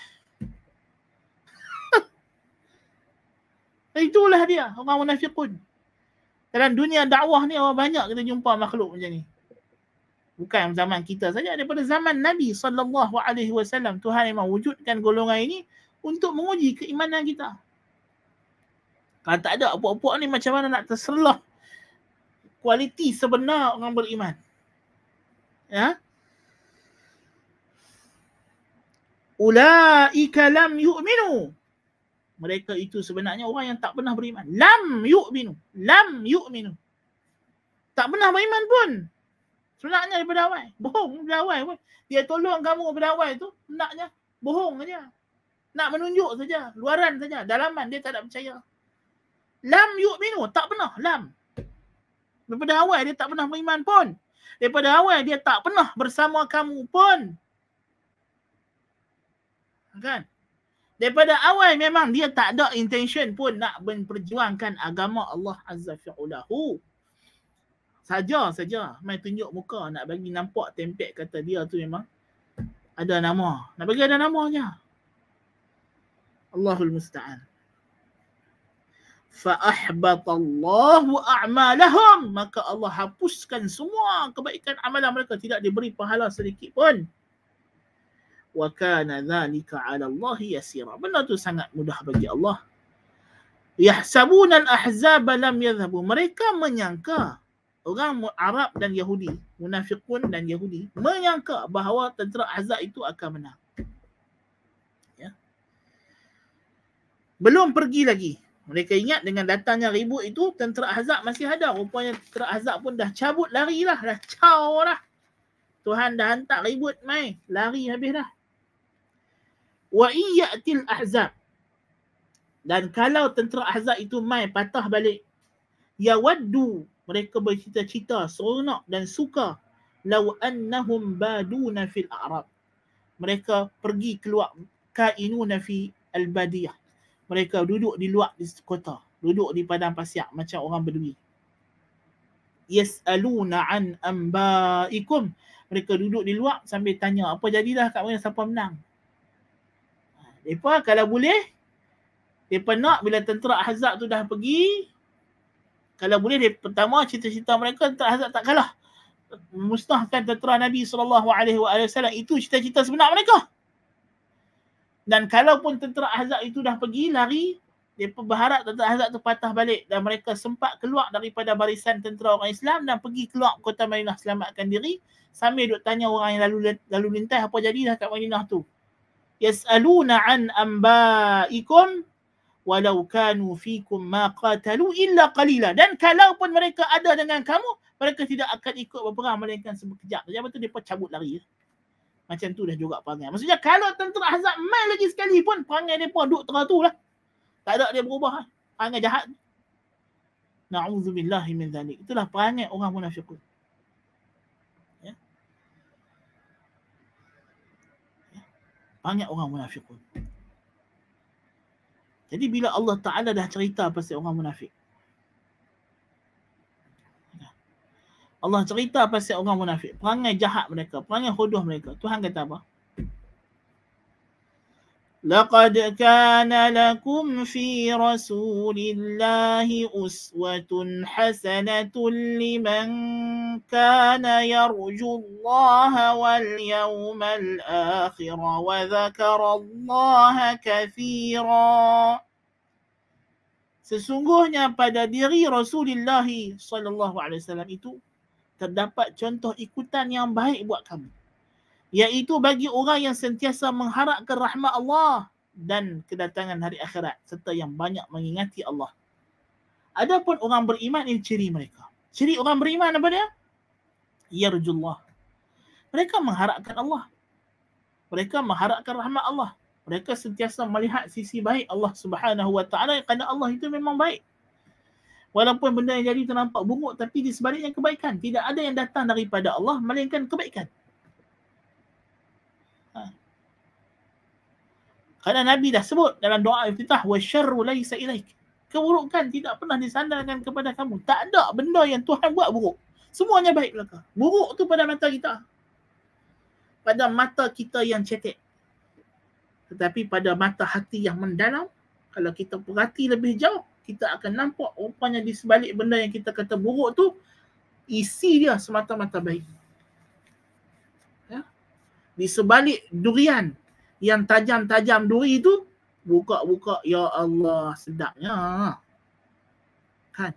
Itulah dia, orang munafiqun. Dalam dunia dakwah ni orang banyak kita jumpa makhluk macam ni. Bukan zaman kita saja, daripada zaman Nabi SAW, Tuhan memang wujudkan golongan ini untuk menguji keimanan kita. Kalau tak ada apa-apa ni, macam mana nak terselah kualiti sebenar orang beriman. Ya. Ulaika lam yu'minu. Mereka itu sebenarnya orang yang tak pernah beriman. Lam yu'minu. Tak pernah beriman pun. Sebenarnya daripada awal. Bohong daripada awal pun. Dia tolong kamu daripada awal tu, naknya bohong saja. Nak menunjuk saja, luaran saja. Dalaman dia tak ada percaya. Lam yu'minu. Tak pernah. Lam. Daripada awal dia tak pernah beriman pun. Daripada awal dia tak pernah bersama kamu pun. Kan? Daripada awal memang dia tak ada intention pun nak memperjuangkan agama Allah Azza wa Jalla. Saja mai tunjuk muka nak bagi nampak tempek kata dia tu memang ada nama. Nak bagi ada namanya. Allahul musta'an. Fa ahbatallahu a'malahum, maka Allah hapuskan semua kebaikan amalan mereka, tidak diberi pahala sedikit pun. Wa kana dhalika 'ala Allah yasira. Benda tu sangat mudah bagi Allah. Yahsabuna al-ahzaba lam yadhhabu. Mereka menyangka, orang Arab dan Yahudi, munafiqun dan Yahudi, menyangka bahawa tentera Ahzab itu akan menang. Ya. Belum pergi lagi. Mereka ingat dengan datangnya ribut itu, tentera Ahzab masih ada. Rupanya tentera Ahzab pun dah cabut lari lah. Dah caw lah. Tuhan dah hantar ribut mai. Lari habis dah. Wa iyyatil ahzab. Dan kalau tentera Ahzab itu mai patah balik, yawaddu, mereka bercita-cita, seronok dan suka, law annahum baduna fil a'rab. Mereka pergi keluar, kainuna fi al-badiyah. Mereka duduk di luar di kota, duduk di padang pasir macam orang Bedui. Yas'aluna an ambaikum. Mereka duduk di luar sambil tanya, apa jadilah kat mana, siapa menang. Mereka kalau boleh, mereka nak bila tentera Ahzab tu dah pergi, kalau boleh, dia pertama cita-cita mereka tentera Ahzab tak kalah, musnahkan tentera Nabi SAW. Itu cita-cita sebenar mereka. Dan kalaupun tentera Ahzab itu dah pergi lari, mereka berharap tentera Ahzab tu patah balik dan mereka sempat keluar daripada barisan tentera orang Islam dan pergi keluar kota Madinah selamatkan diri, sambil duk tanya orang yang lalu lintas apa jadilah kat Madinah tu. Yas'aluna an ambaikum walau kanu fikum ma qatalu illa qalila. Dan kalaupun mereka ada dengan kamu, mereka tidak akan ikut berperang melainkan sekejap. Jadi betul dia cabut lari. Macam tu dah juga perangai. Maksudnya kalau tentera Ahzab mai lagi sekali pun, perangai depa duk tu lah. Tak ada dia berubah. Perangai jahat. Na'udzubillahi min dzalik. Itulah perangai orang munafiqun. Ya. Perangai orang munafiqun. Jadi bila Allah Ta'ala dah cerita pasal orang munafik, Allah cerita pasal orang munafik, perangai jahat mereka, perangai hodoh mereka, Tuhan kata apa? Laqad kana lakum fi rasulillahi uswatun hasanatun liman kana yarjullaha wal yawmal akhir wa dzakarallaha katsira. Sesungguhnya pada diri Rasulullah SAW itu terdapat contoh ikutan yang baik buat kamu, iaitu bagi orang yang sentiasa mengharapkan rahmat Allah dan kedatangan hari akhirat, serta yang banyak mengingati Allah. Adapun orang beriman, ini ciri mereka. Ciri orang beriman apa dia? Yarjullah. Mereka mengharapkan Allah. Mereka mengharapkan rahmat Allah. Mereka sentiasa melihat sisi baik Allah Subhanahu Wa Taala, kerana Allah itu memang baik. Walaupun benda yang jadi ternampak buruk, tapi di sebaliknya kebaikan. Tidak ada yang datang daripada Allah melainkan kebaikan. Kerana Nabi dah sebut dalam doa iftitah, wasyarru laisa ilaik. Keburukan tidak pernah disandarkan kepada kamu. Tak ada benda yang Tuhan buat buruk. Semuanya baik belaka. Buruk tu pada mata kita. Pada mata kita yang cetek. Tetapi pada mata hati yang mendalam, kalau kita perhati lebih jauh, kita akan nampak rupanya di sebalik benda yang kita kata buruk tu, isi dia semata-mata baik. Ya? Di sebalik durian yang tajam-tajam duri tu, buka-buka, ya Allah, sedapnya. Kan?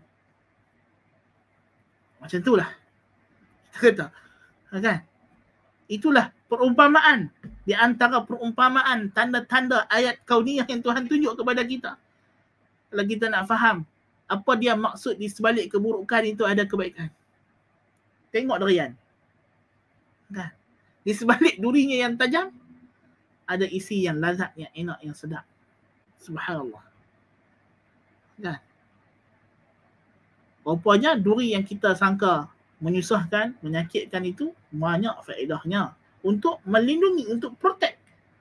Macam itulah. Kita kata. Kan? Itulah perumpamaan. Di antara perumpamaan, tanda-tanda ayat kauniyah yang Tuhan tunjuk kepada kita. Kalau kita nak faham, apa dia maksud di sebalik keburukan itu ada kebaikan. Tengok durian. Kan? Di sebalik durinya yang tajam, ada isi yang lazat, yang enak, yang sedap. Subhanallah. Kan? Rupanya duri yang kita sangka menyusahkan, menyakitkan itu banyak faedahnya untuk melindungi, untuk protect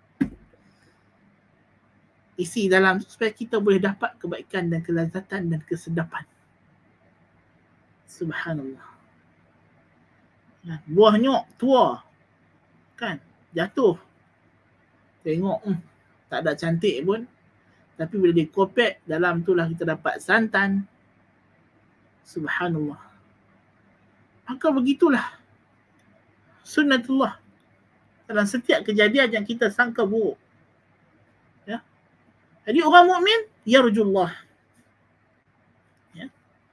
isi dalam, supaya kita boleh dapat kebaikan dan kelazatan dan kesedapan. Subhanallah. Buah nyok tua kan, jatuh. Tengok tak ada cantik pun. Tapi bila dikopek, dalam tu lah kita dapat santan. Subhanallah. Maka begitulah sunnatullah dalam setiap kejadian yang kita sangka buruk. Ya. Jadi orang mukmin yarjullah. Ya.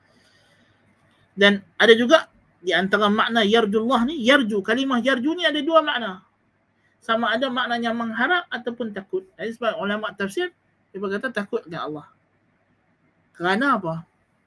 Dan ada juga di antara makna yarjullah ni, yarju, kalimah yarju ni ada dua makna. Sama ada maknanya mengharap ataupun takut. Jadi sebab ulama tafsir dia berkata takut kepada Allah. Kerana apa?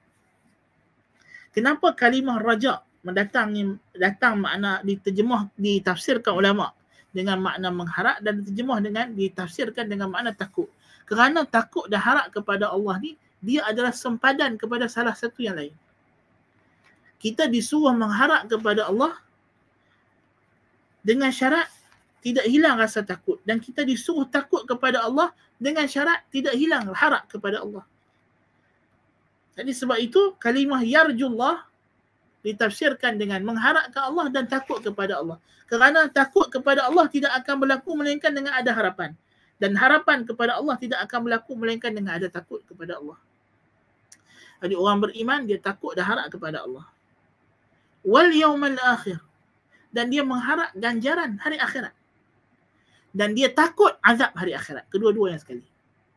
Kenapa kalimah raja datang makna diterjemah, ditafsirkan ulama dengan makna mengharap dan ditafsirkan dengan makna takut. Kerana takut dan harap kepada Allah ni, dia adalah sempadan kepada salah satu yang lain. Kita disuruh mengharap kepada Allah dengan syarat tidak hilang rasa takut, dan kita disuruh takut kepada Allah dengan syarat tidak hilang harap kepada Allah. Jadi sebab itu kalimah yarjullah ditafsirkan dengan mengharapkan Allah dan takut kepada Allah. Kerana takut kepada Allah tidak akan berlaku melainkan dengan ada harapan, dan harapan kepada Allah tidak akan berlaku melainkan dengan ada takut kepada Allah. Jadi orang beriman dia takut dan harap kepada Allah. Wal yaumal akhir, dan dia mengharap ganjaran hari akhirat, dan dia takut azab hari akhirat. Kedua-dua yang sekali.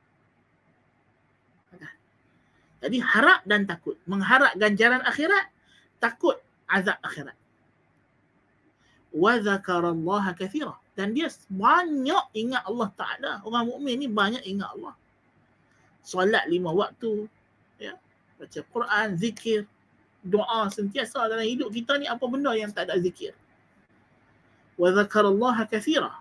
Jadi harap dan takut. Mengharap ganjaran akhirat, takut azab akhirat. Wa zakarallaha katsira, dan dia banyak ingat Allah Ta'ala. Orang mukmin ni banyak ingat Allah. Solat 5 waktu, ya, baca Quran, zikir, doa sentiasa dalam hidup kita ni. Apa benda yang tak ada zikir? Wa zakarallaha katsira.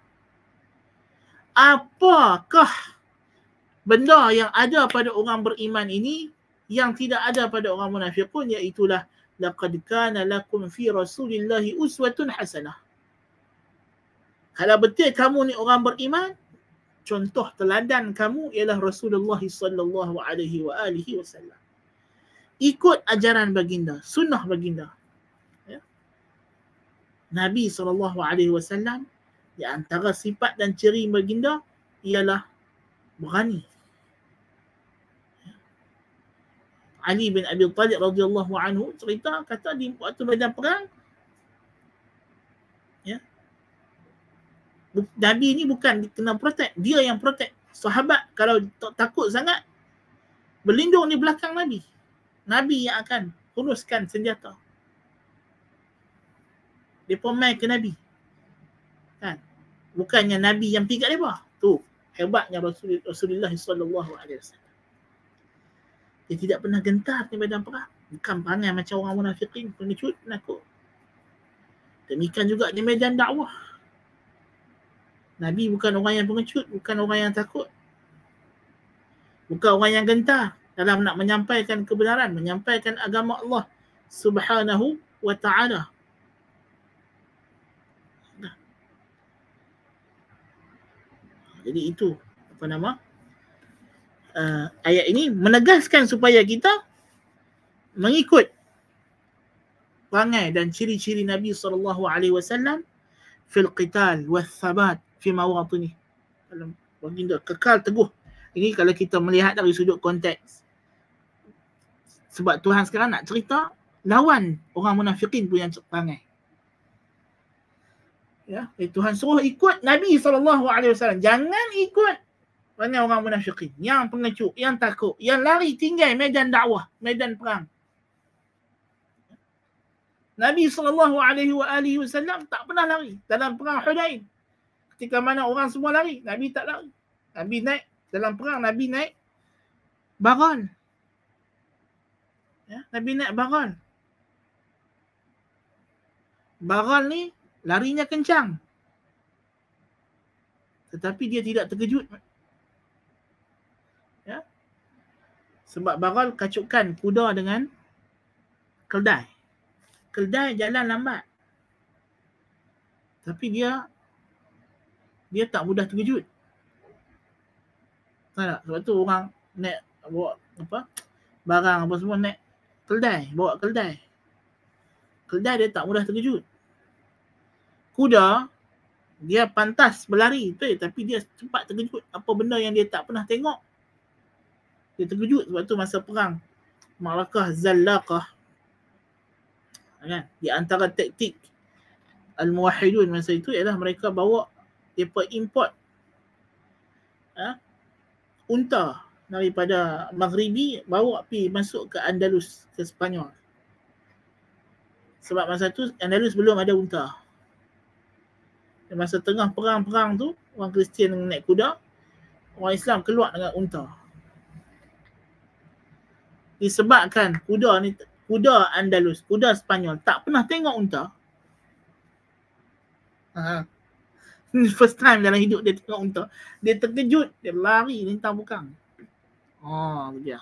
Apakah benda yang ada pada orang beriman ini yang tidak ada pada orang munafiqun? Iaitulah laqad kana lakum fi rasulillahi uswatun hasanah. Kalau betul kamu ni orang beriman, contoh teladan kamu ialah Rasulullah sallallahu alaihi wasallam. Ikut ajaran baginda, sunnah baginda. Ya. Nabi sallallahu alaihi wasallam, di antara sifat dan ciri baginda ialah berani. Ali bin Abi Talib radhiyallahu anhu cerita, kata di waktu medan perang, ya, Nabi ni bukan kena protect, dia yang protect. Sahabat kalau takut sangat berlindung di belakang Nabi. Nabi yang akan hunuskan senjata. Dia pomai ke Nabi. Kan? Bukannya Nabi yang pergi kat mereka. Tu hebatnya Rasulullah sallallahu alaihi wasallam. Dia tidak pernah gentar di medan perang. Bukan perangai macam orang munafikin, pengecut, penakut. Demikian juga di medan dakwah. Nabi bukan orang yang pengecut, bukan orang yang takut. Bukan orang yang gentar dalam nak menyampaikan kebenaran, menyampaikan agama Allah Subhanahu wa ta'ala. Jadi itu ayat ini menegaskan supaya kita mengikut perangai dan ciri-ciri Nabi SAW fil qital wa thabat fi mawatini. Dalam baginda kekal teguh. Ini kalau kita melihat dari sudut konteks. Sebab Tuhan sekarang nak cerita lawan orang munafikin punya perangai. Ya, Tuhan suruh ikut Nabi SAW. Jangan ikut perangai orang munafikin, yang pengecut, yang takut, yang lari tinggal medan dakwah, medan perang. Nabi SAW tak pernah lari dalam perang Hudain. Ketika mana orang semua lari, Nabi tak lari. Nabi naik dalam perang, Nabi naik bagal. Ya, Nabi naik bagal. Bagal ni larinya kencang, tetapi dia tidak terkejut. Ya. Sebab bagal kacukkan kuda dengan keldai. Keldai jalan lambat, tapi dia tak mudah terkejut. Tak? Sebab tu orang naik bawa barang apa semua naik keldai, bawa keldai. Keldai dia tak mudah terkejut. kuda dia pantas berlari betul, tapi dia cepat terkejut apa benda yang dia tak pernah tengok. Dia terkejut sebab tu masa perang Ma'rakah Zallaqah, kan, di antara taktik Al-Muwahhidun masa itu ialah mereka bawa, mereka import unta daripada Maghribi, bawa pergi masuk ke Andalus, ke Sepanyol. Sebab masa tu Andalus belum ada unta. Dan masa tengah perang-perang tu, orang Kristian naik kuda, orang Islam keluar dengan unta. Disebabkan kuda ni, kuda Andalus, kuda Sepanyol tak pernah tengok unta. First time dalam hidup dia tengok unta. Dia terkejut, dia lari lintang bukang. Dia.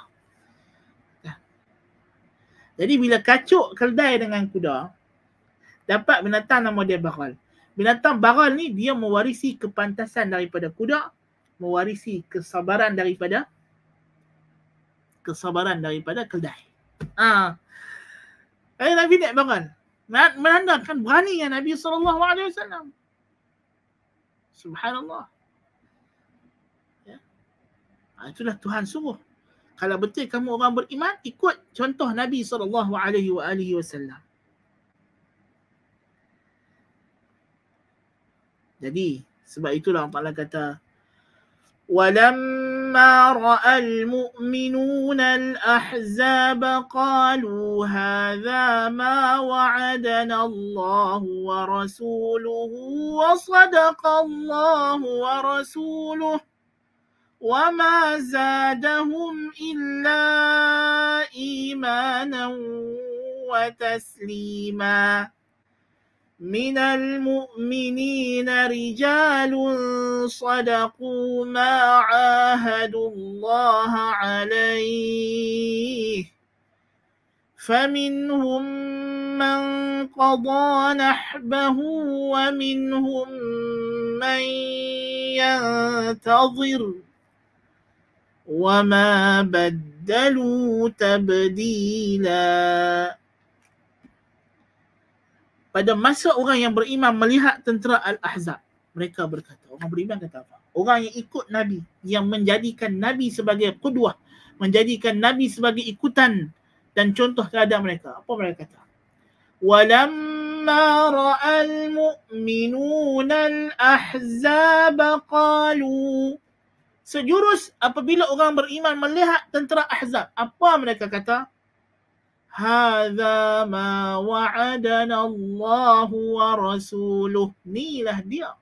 Jadi bila kacuk keldai dengan kuda, dapat binatang nama dia baral. Binatang baral ni dia mewarisi kepantasan daripada kuda, mewarisi kesabaran daripada keldai. Nabi naik baral. Menandakan berani Nabi SAW. Subhanallah. Ya. Itulah Tuhan suruh. Kalau betul kamu orang beriman, ikut contoh Nabi SAW. Jadi, sebab itulah Allah Ta'ala kata, وَلَمَّا رَأَى الْمُؤْمِنُونَ الْأَحْزَابَ قَالُوا هَذَا مَا وَعَدَنَا اللَّهُ وَرَسُولُهُ وَصَدَقَ اللَّهُ وَرَسُولُهُ وَمَا زَادَهُمْ إِلَّا إِيمَانًا وَتَسْلِيمًا مِنَ الْمُؤْمِنِينَ رِجَالٌ صَدَقُوا مَا عَاهَدُوا اللَّهَ عَلَيْهِ فَمِنْهُمْ مَنْ قَضَى نَحْبَهُ وَمِنْهُمْ مَنْ يَنْتَظِرُ وَمَا بَدَّلُوا تَبْدِيلًا. Pada masa orang yang beriman melihat tentera Al-Ahzab, mereka berkata, orang beriman kata apa? Orang yang ikut Nabi, yang menjadikan Nabi sebagai qudwah, menjadikan Nabi sebagai ikutan dan contoh terhadap mereka. Apa mereka kata? وَلَمَّا رَأَى الْمُؤْمِنُونَ الْأَحْزَابَ قَالُوا, sejurus apabila orang beriman melihat tentera Ahzab, apa mereka kata? هَذَا مَا وَعَدَنَا اللَّهُ وَرَسُولُهُ. Inilah dia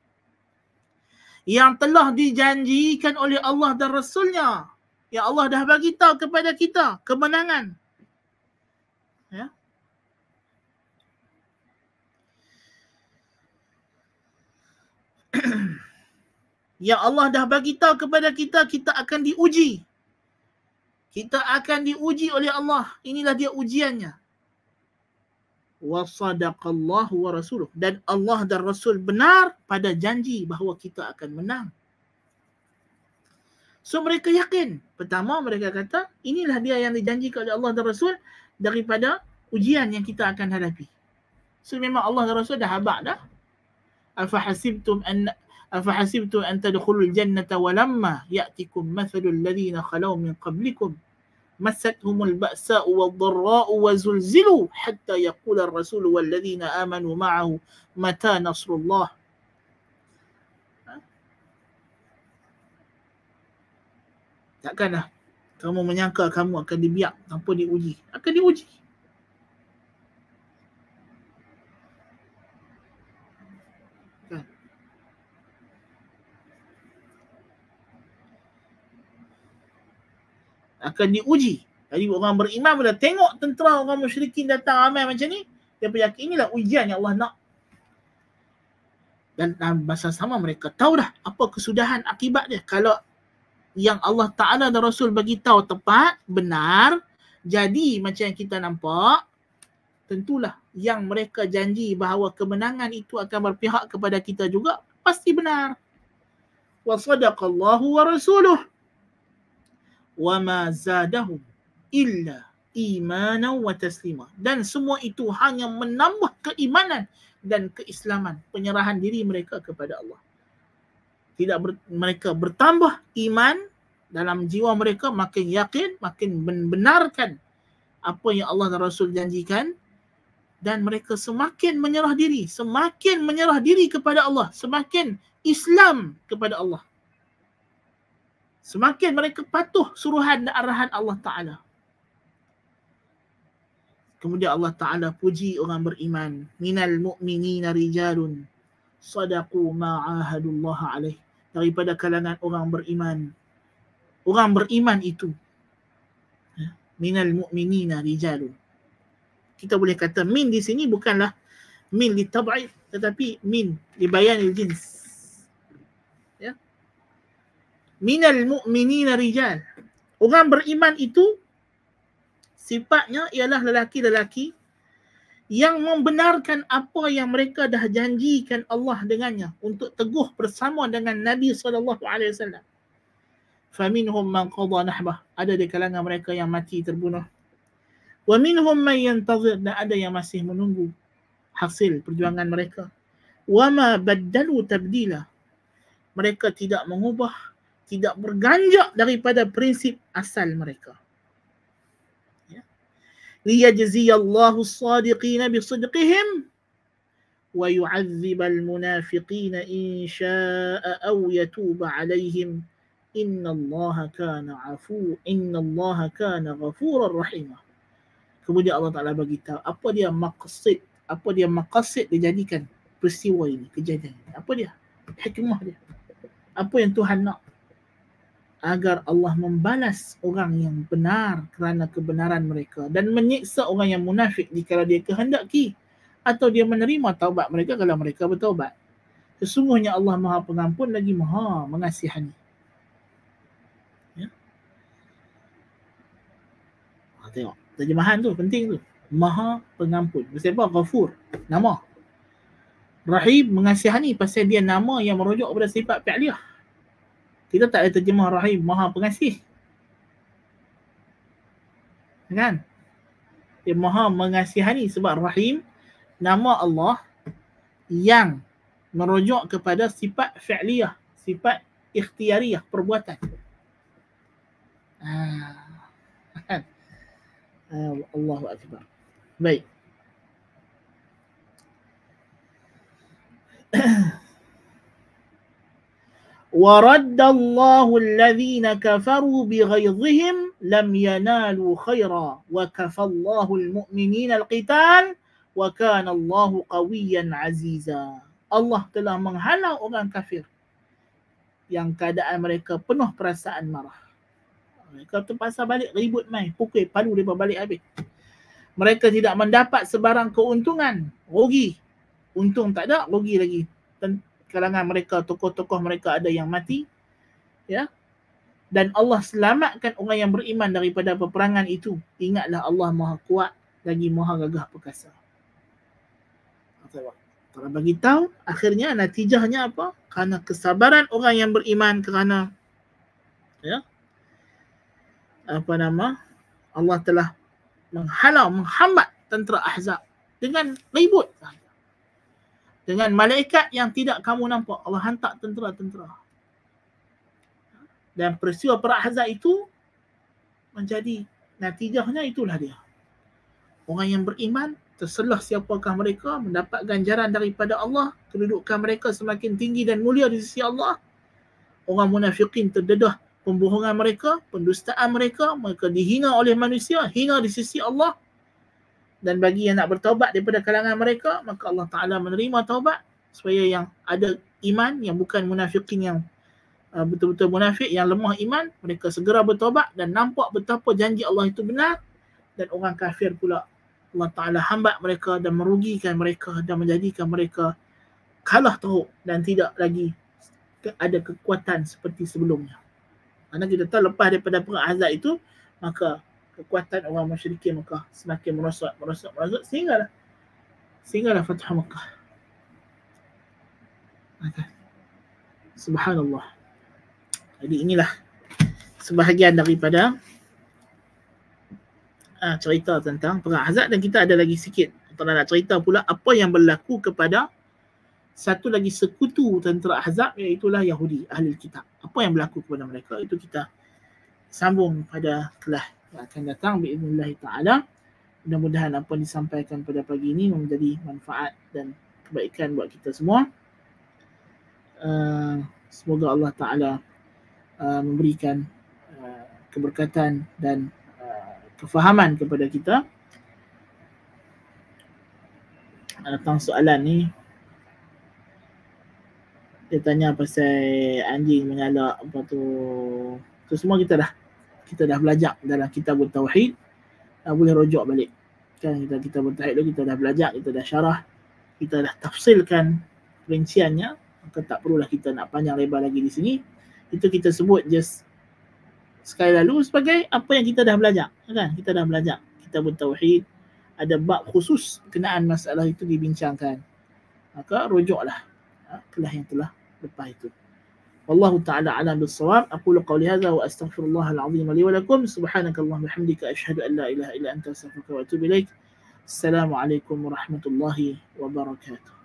yang telah dijanjikan oleh Allah dan Rasulnya. Ya Allah dah bagi tahu kepada kita kemenangan. Ya. Yang Allah dah bagi tahu kepada kita, kita akan diuji. Kita akan diuji oleh Allah. Inilah dia ujiannya. Wa sadaqallahu wa rasuluh. Dan Allah dan Rasul benar pada janji bahawa kita akan menang. So mereka yakin. Pertama mereka kata, inilah dia yang dijanjikan oleh Allah dan Rasul daripada ujian yang kita akan hadapi. So memang Allah dan Rasul dah habaq dah. Afahasibtum an tadkhulul jannata walamma ya'tikum mathalul ladzina khalaw min qablikum massatuhumul ba'sa'u wadh-dharra'u wa zulzilu hatta yaqula ar-rasul wal ladzina amanu ma'ahu mata nasrullah. Takkanlah kamu menyangka kamu akan dibiak tanpa diuji. Akan diuji. Akan diuji. Jadi orang beriman bila tengok tentera orang musyrikin datang ramai macam ni, dia beryakin inilah ujian yang Allah nak. Dan dalam masa sama mereka tahu dah apa kesudahan akibat dia. Kalau yang Allah Ta'ala dan Rasul bagi tahu tepat, benar, jadi macam yang kita nampak, tentulah yang mereka janji bahawa kemenangan itu akan berpihak kepada kita juga, pasti benar. Wa sadaqallahu wa rasuluh. وَمَا زَادَهُمْ إِلَّا imanan wa taslima. Dan semua itu hanya menambah keimanan dan keislaman, penyerahan diri mereka kepada Allah. Mereka bertambah iman dalam jiwa mereka, makin yakin, makin membenarkan apa yang Allah dan Rasul janjikan, dan mereka semakin menyerah diri kepada Allah, semakin Islam kepada Allah, semakin mereka patuh suruhan dan arahan Allah Ta'ala. Kemudian Allah Ta'ala puji orang beriman. Minal mu'minina rijalun sadaqu ma'ahadullah alaih. Daripada kalangan orang beriman. Orang beriman itu. Minal mu'minina rijalun. Kita boleh kata min di sini bukanlah min li tab'id, tetapi min li bayanil jins. Ya. Minal mu'minina rijal. Orang beriman itu sifatnya ialah lelaki-lelaki yang membenarkan apa yang mereka dah janjikan Allah dengannya untuk teguh bersama dengan Nabi SAW. Faminhum man qada nahbah. Ada di kalangan mereka yang mati terbunuh. Wa minhum man yantazir. Dan ada yang masih menunggu hasil perjuangan mereka. Wa ma baddalu tabdila. Mereka tidak mengubah, tidak berganjak daripada prinsip asal mereka. ليجزي الله الصادقين بصدقهم ويعذب المنافقين إن شاء أو يتوب عليهم إن الله كان غفورا رحيما. Kemudian Allah Ta'ala bagi tahu apa dia maqasid dijadikan peristiwa ini, kejadian ini. Apa dia? Hikmah dia. Apa yang Tuhan nak? Agar Allah membalas orang yang benar kerana kebenaran mereka dan menyiksa orang yang munafik jika dia kehendaki, atau dia menerima taubat mereka kalau mereka bertaubat. Sesungguhnya Allah Maha Pengampun lagi Maha Mengasihani. Ya. Tengok terjemahan tu penting tu. Maha Pengampun. Sebab Ghafur nama. Rahim mengasihani pasal dia nama yang merujuk kepada sifat fi'liyah. Kita tak ada terjemah Rahim, Maha Pengasih. Kan? Dia Maha Mengasihani sebab Rahim nama Allah yang merujuk kepada sifat fi'liyah, sifat ikhtiariyah, perbuatan. Allahu Akbar. Baik. وَرَدَّ اللَّهُ الَّذِينَ كَفَرُوا بِغَيْظِهِمْ لَمْ يَنَالُوا خَيْرًا وَكَفَى اللَّهُ الْمُؤْمِنِينَ الْقِتَالَ وَكَانَ اللَّهُ قَوِيًّا عَزِيزًا. Allah telah menghalau orang kafir yang keadaan mereka penuh perasaan marah. Mereka terpaksa balik, ribut main, pukul palu mereka balik habis. Mereka tidak mendapat sebarang keuntungan, rugi. Untung tak ada, rugi lagi. Kalangan mereka, tokoh-tokoh mereka ada yang mati, ya. Dan Allah selamatkan orang yang beriman daripada peperangan itu. Ingatlah Allah Maha Kuat lagi Maha Gagah Perkasa. Kalau bagi tahu akhirnya natijahnya apa? Kerana kesabaran orang yang beriman, kerana ya Allah telah menghambat tentera Ahzab dengan ribut. Dengan malaikat yang tidak kamu nampak, Allah hantar tentera-tentera. Dan peristiwa perang Ahzab itu menjadi natijahnya itulah dia. Orang yang beriman, terselah siapakah mereka, mendapat ganjaran daripada Allah, kedudukan mereka semakin tinggi dan mulia di sisi Allah. Orang munafikin terdedah pembohongan mereka, pendustaan mereka, mereka dihina oleh manusia, hina di sisi Allah. Dan bagi yang nak bertaubat daripada kalangan mereka, maka Allah Ta'ala menerima taubat supaya yang ada iman, yang bukan munafikin yang betul-betul munafik, yang lemah iman, mereka segera bertaubat dan nampak betapa janji Allah itu benar. Dan orang kafir pula Allah Ta'ala hambat mereka dan merugikan mereka dan menjadikan mereka kalah teruk dan tidak lagi ada kekuatan seperti sebelumnya. Kerana kita tahu lepas daripada perang Ahzab itu, maka kekuatan orang musyrikin Mekah semakin merosot sehinggalah Fathu Mekah. Subhanallah. Jadi inilah sebahagian daripada cerita tentang perang Ahzab, dan kita ada lagi sikit nak cerita pula apa yang berlaku kepada satu lagi sekutu tentera Ahzab, iaitulah Yahudi, ahli kitab. Apa yang berlaku kepada mereka, itu kita sambung pada kelas yang akan datang biiznillah ta'ala. Mudah-mudahan apa yang disampaikan pada pagi ini menjadi manfaat dan kebaikan buat kita semua. Semoga Allah Ta'ala memberikan keberkatan dan kefahaman kepada kita. Datang soalan ni, dia tanya pasal anjing menyalak apa tu. Tu semua kita dah belajar dalam Kitabut Tauhid. Boleh rujuk balik. Kan kita bertauhid dulu, kita dah belajar, kita dah syarah, kita dah tafsilkan rinciannya, maka tak perlulah kita nak panjang lebar lagi di sini. Itu kita sebut just sekali lalu sebagai apa yang kita dah belajar, kan? Kita dah belajar Kitabut Tauhid, ada bab khusus berkenaan masalah itu dibincangkan. Maka rujuklah kelas yang telah lepas itu. Wallahu ta'ala a'lam bis-shawab. Aqulu qawli hadza wa astaghfirullahal azim li wa lakum. Subhanakallahumma wa bihamdika asyhadu an la ilaha illa anta astaghfiruka wa atubu ilaik. Assalamualaikum warahmatullahi wabarakatuh.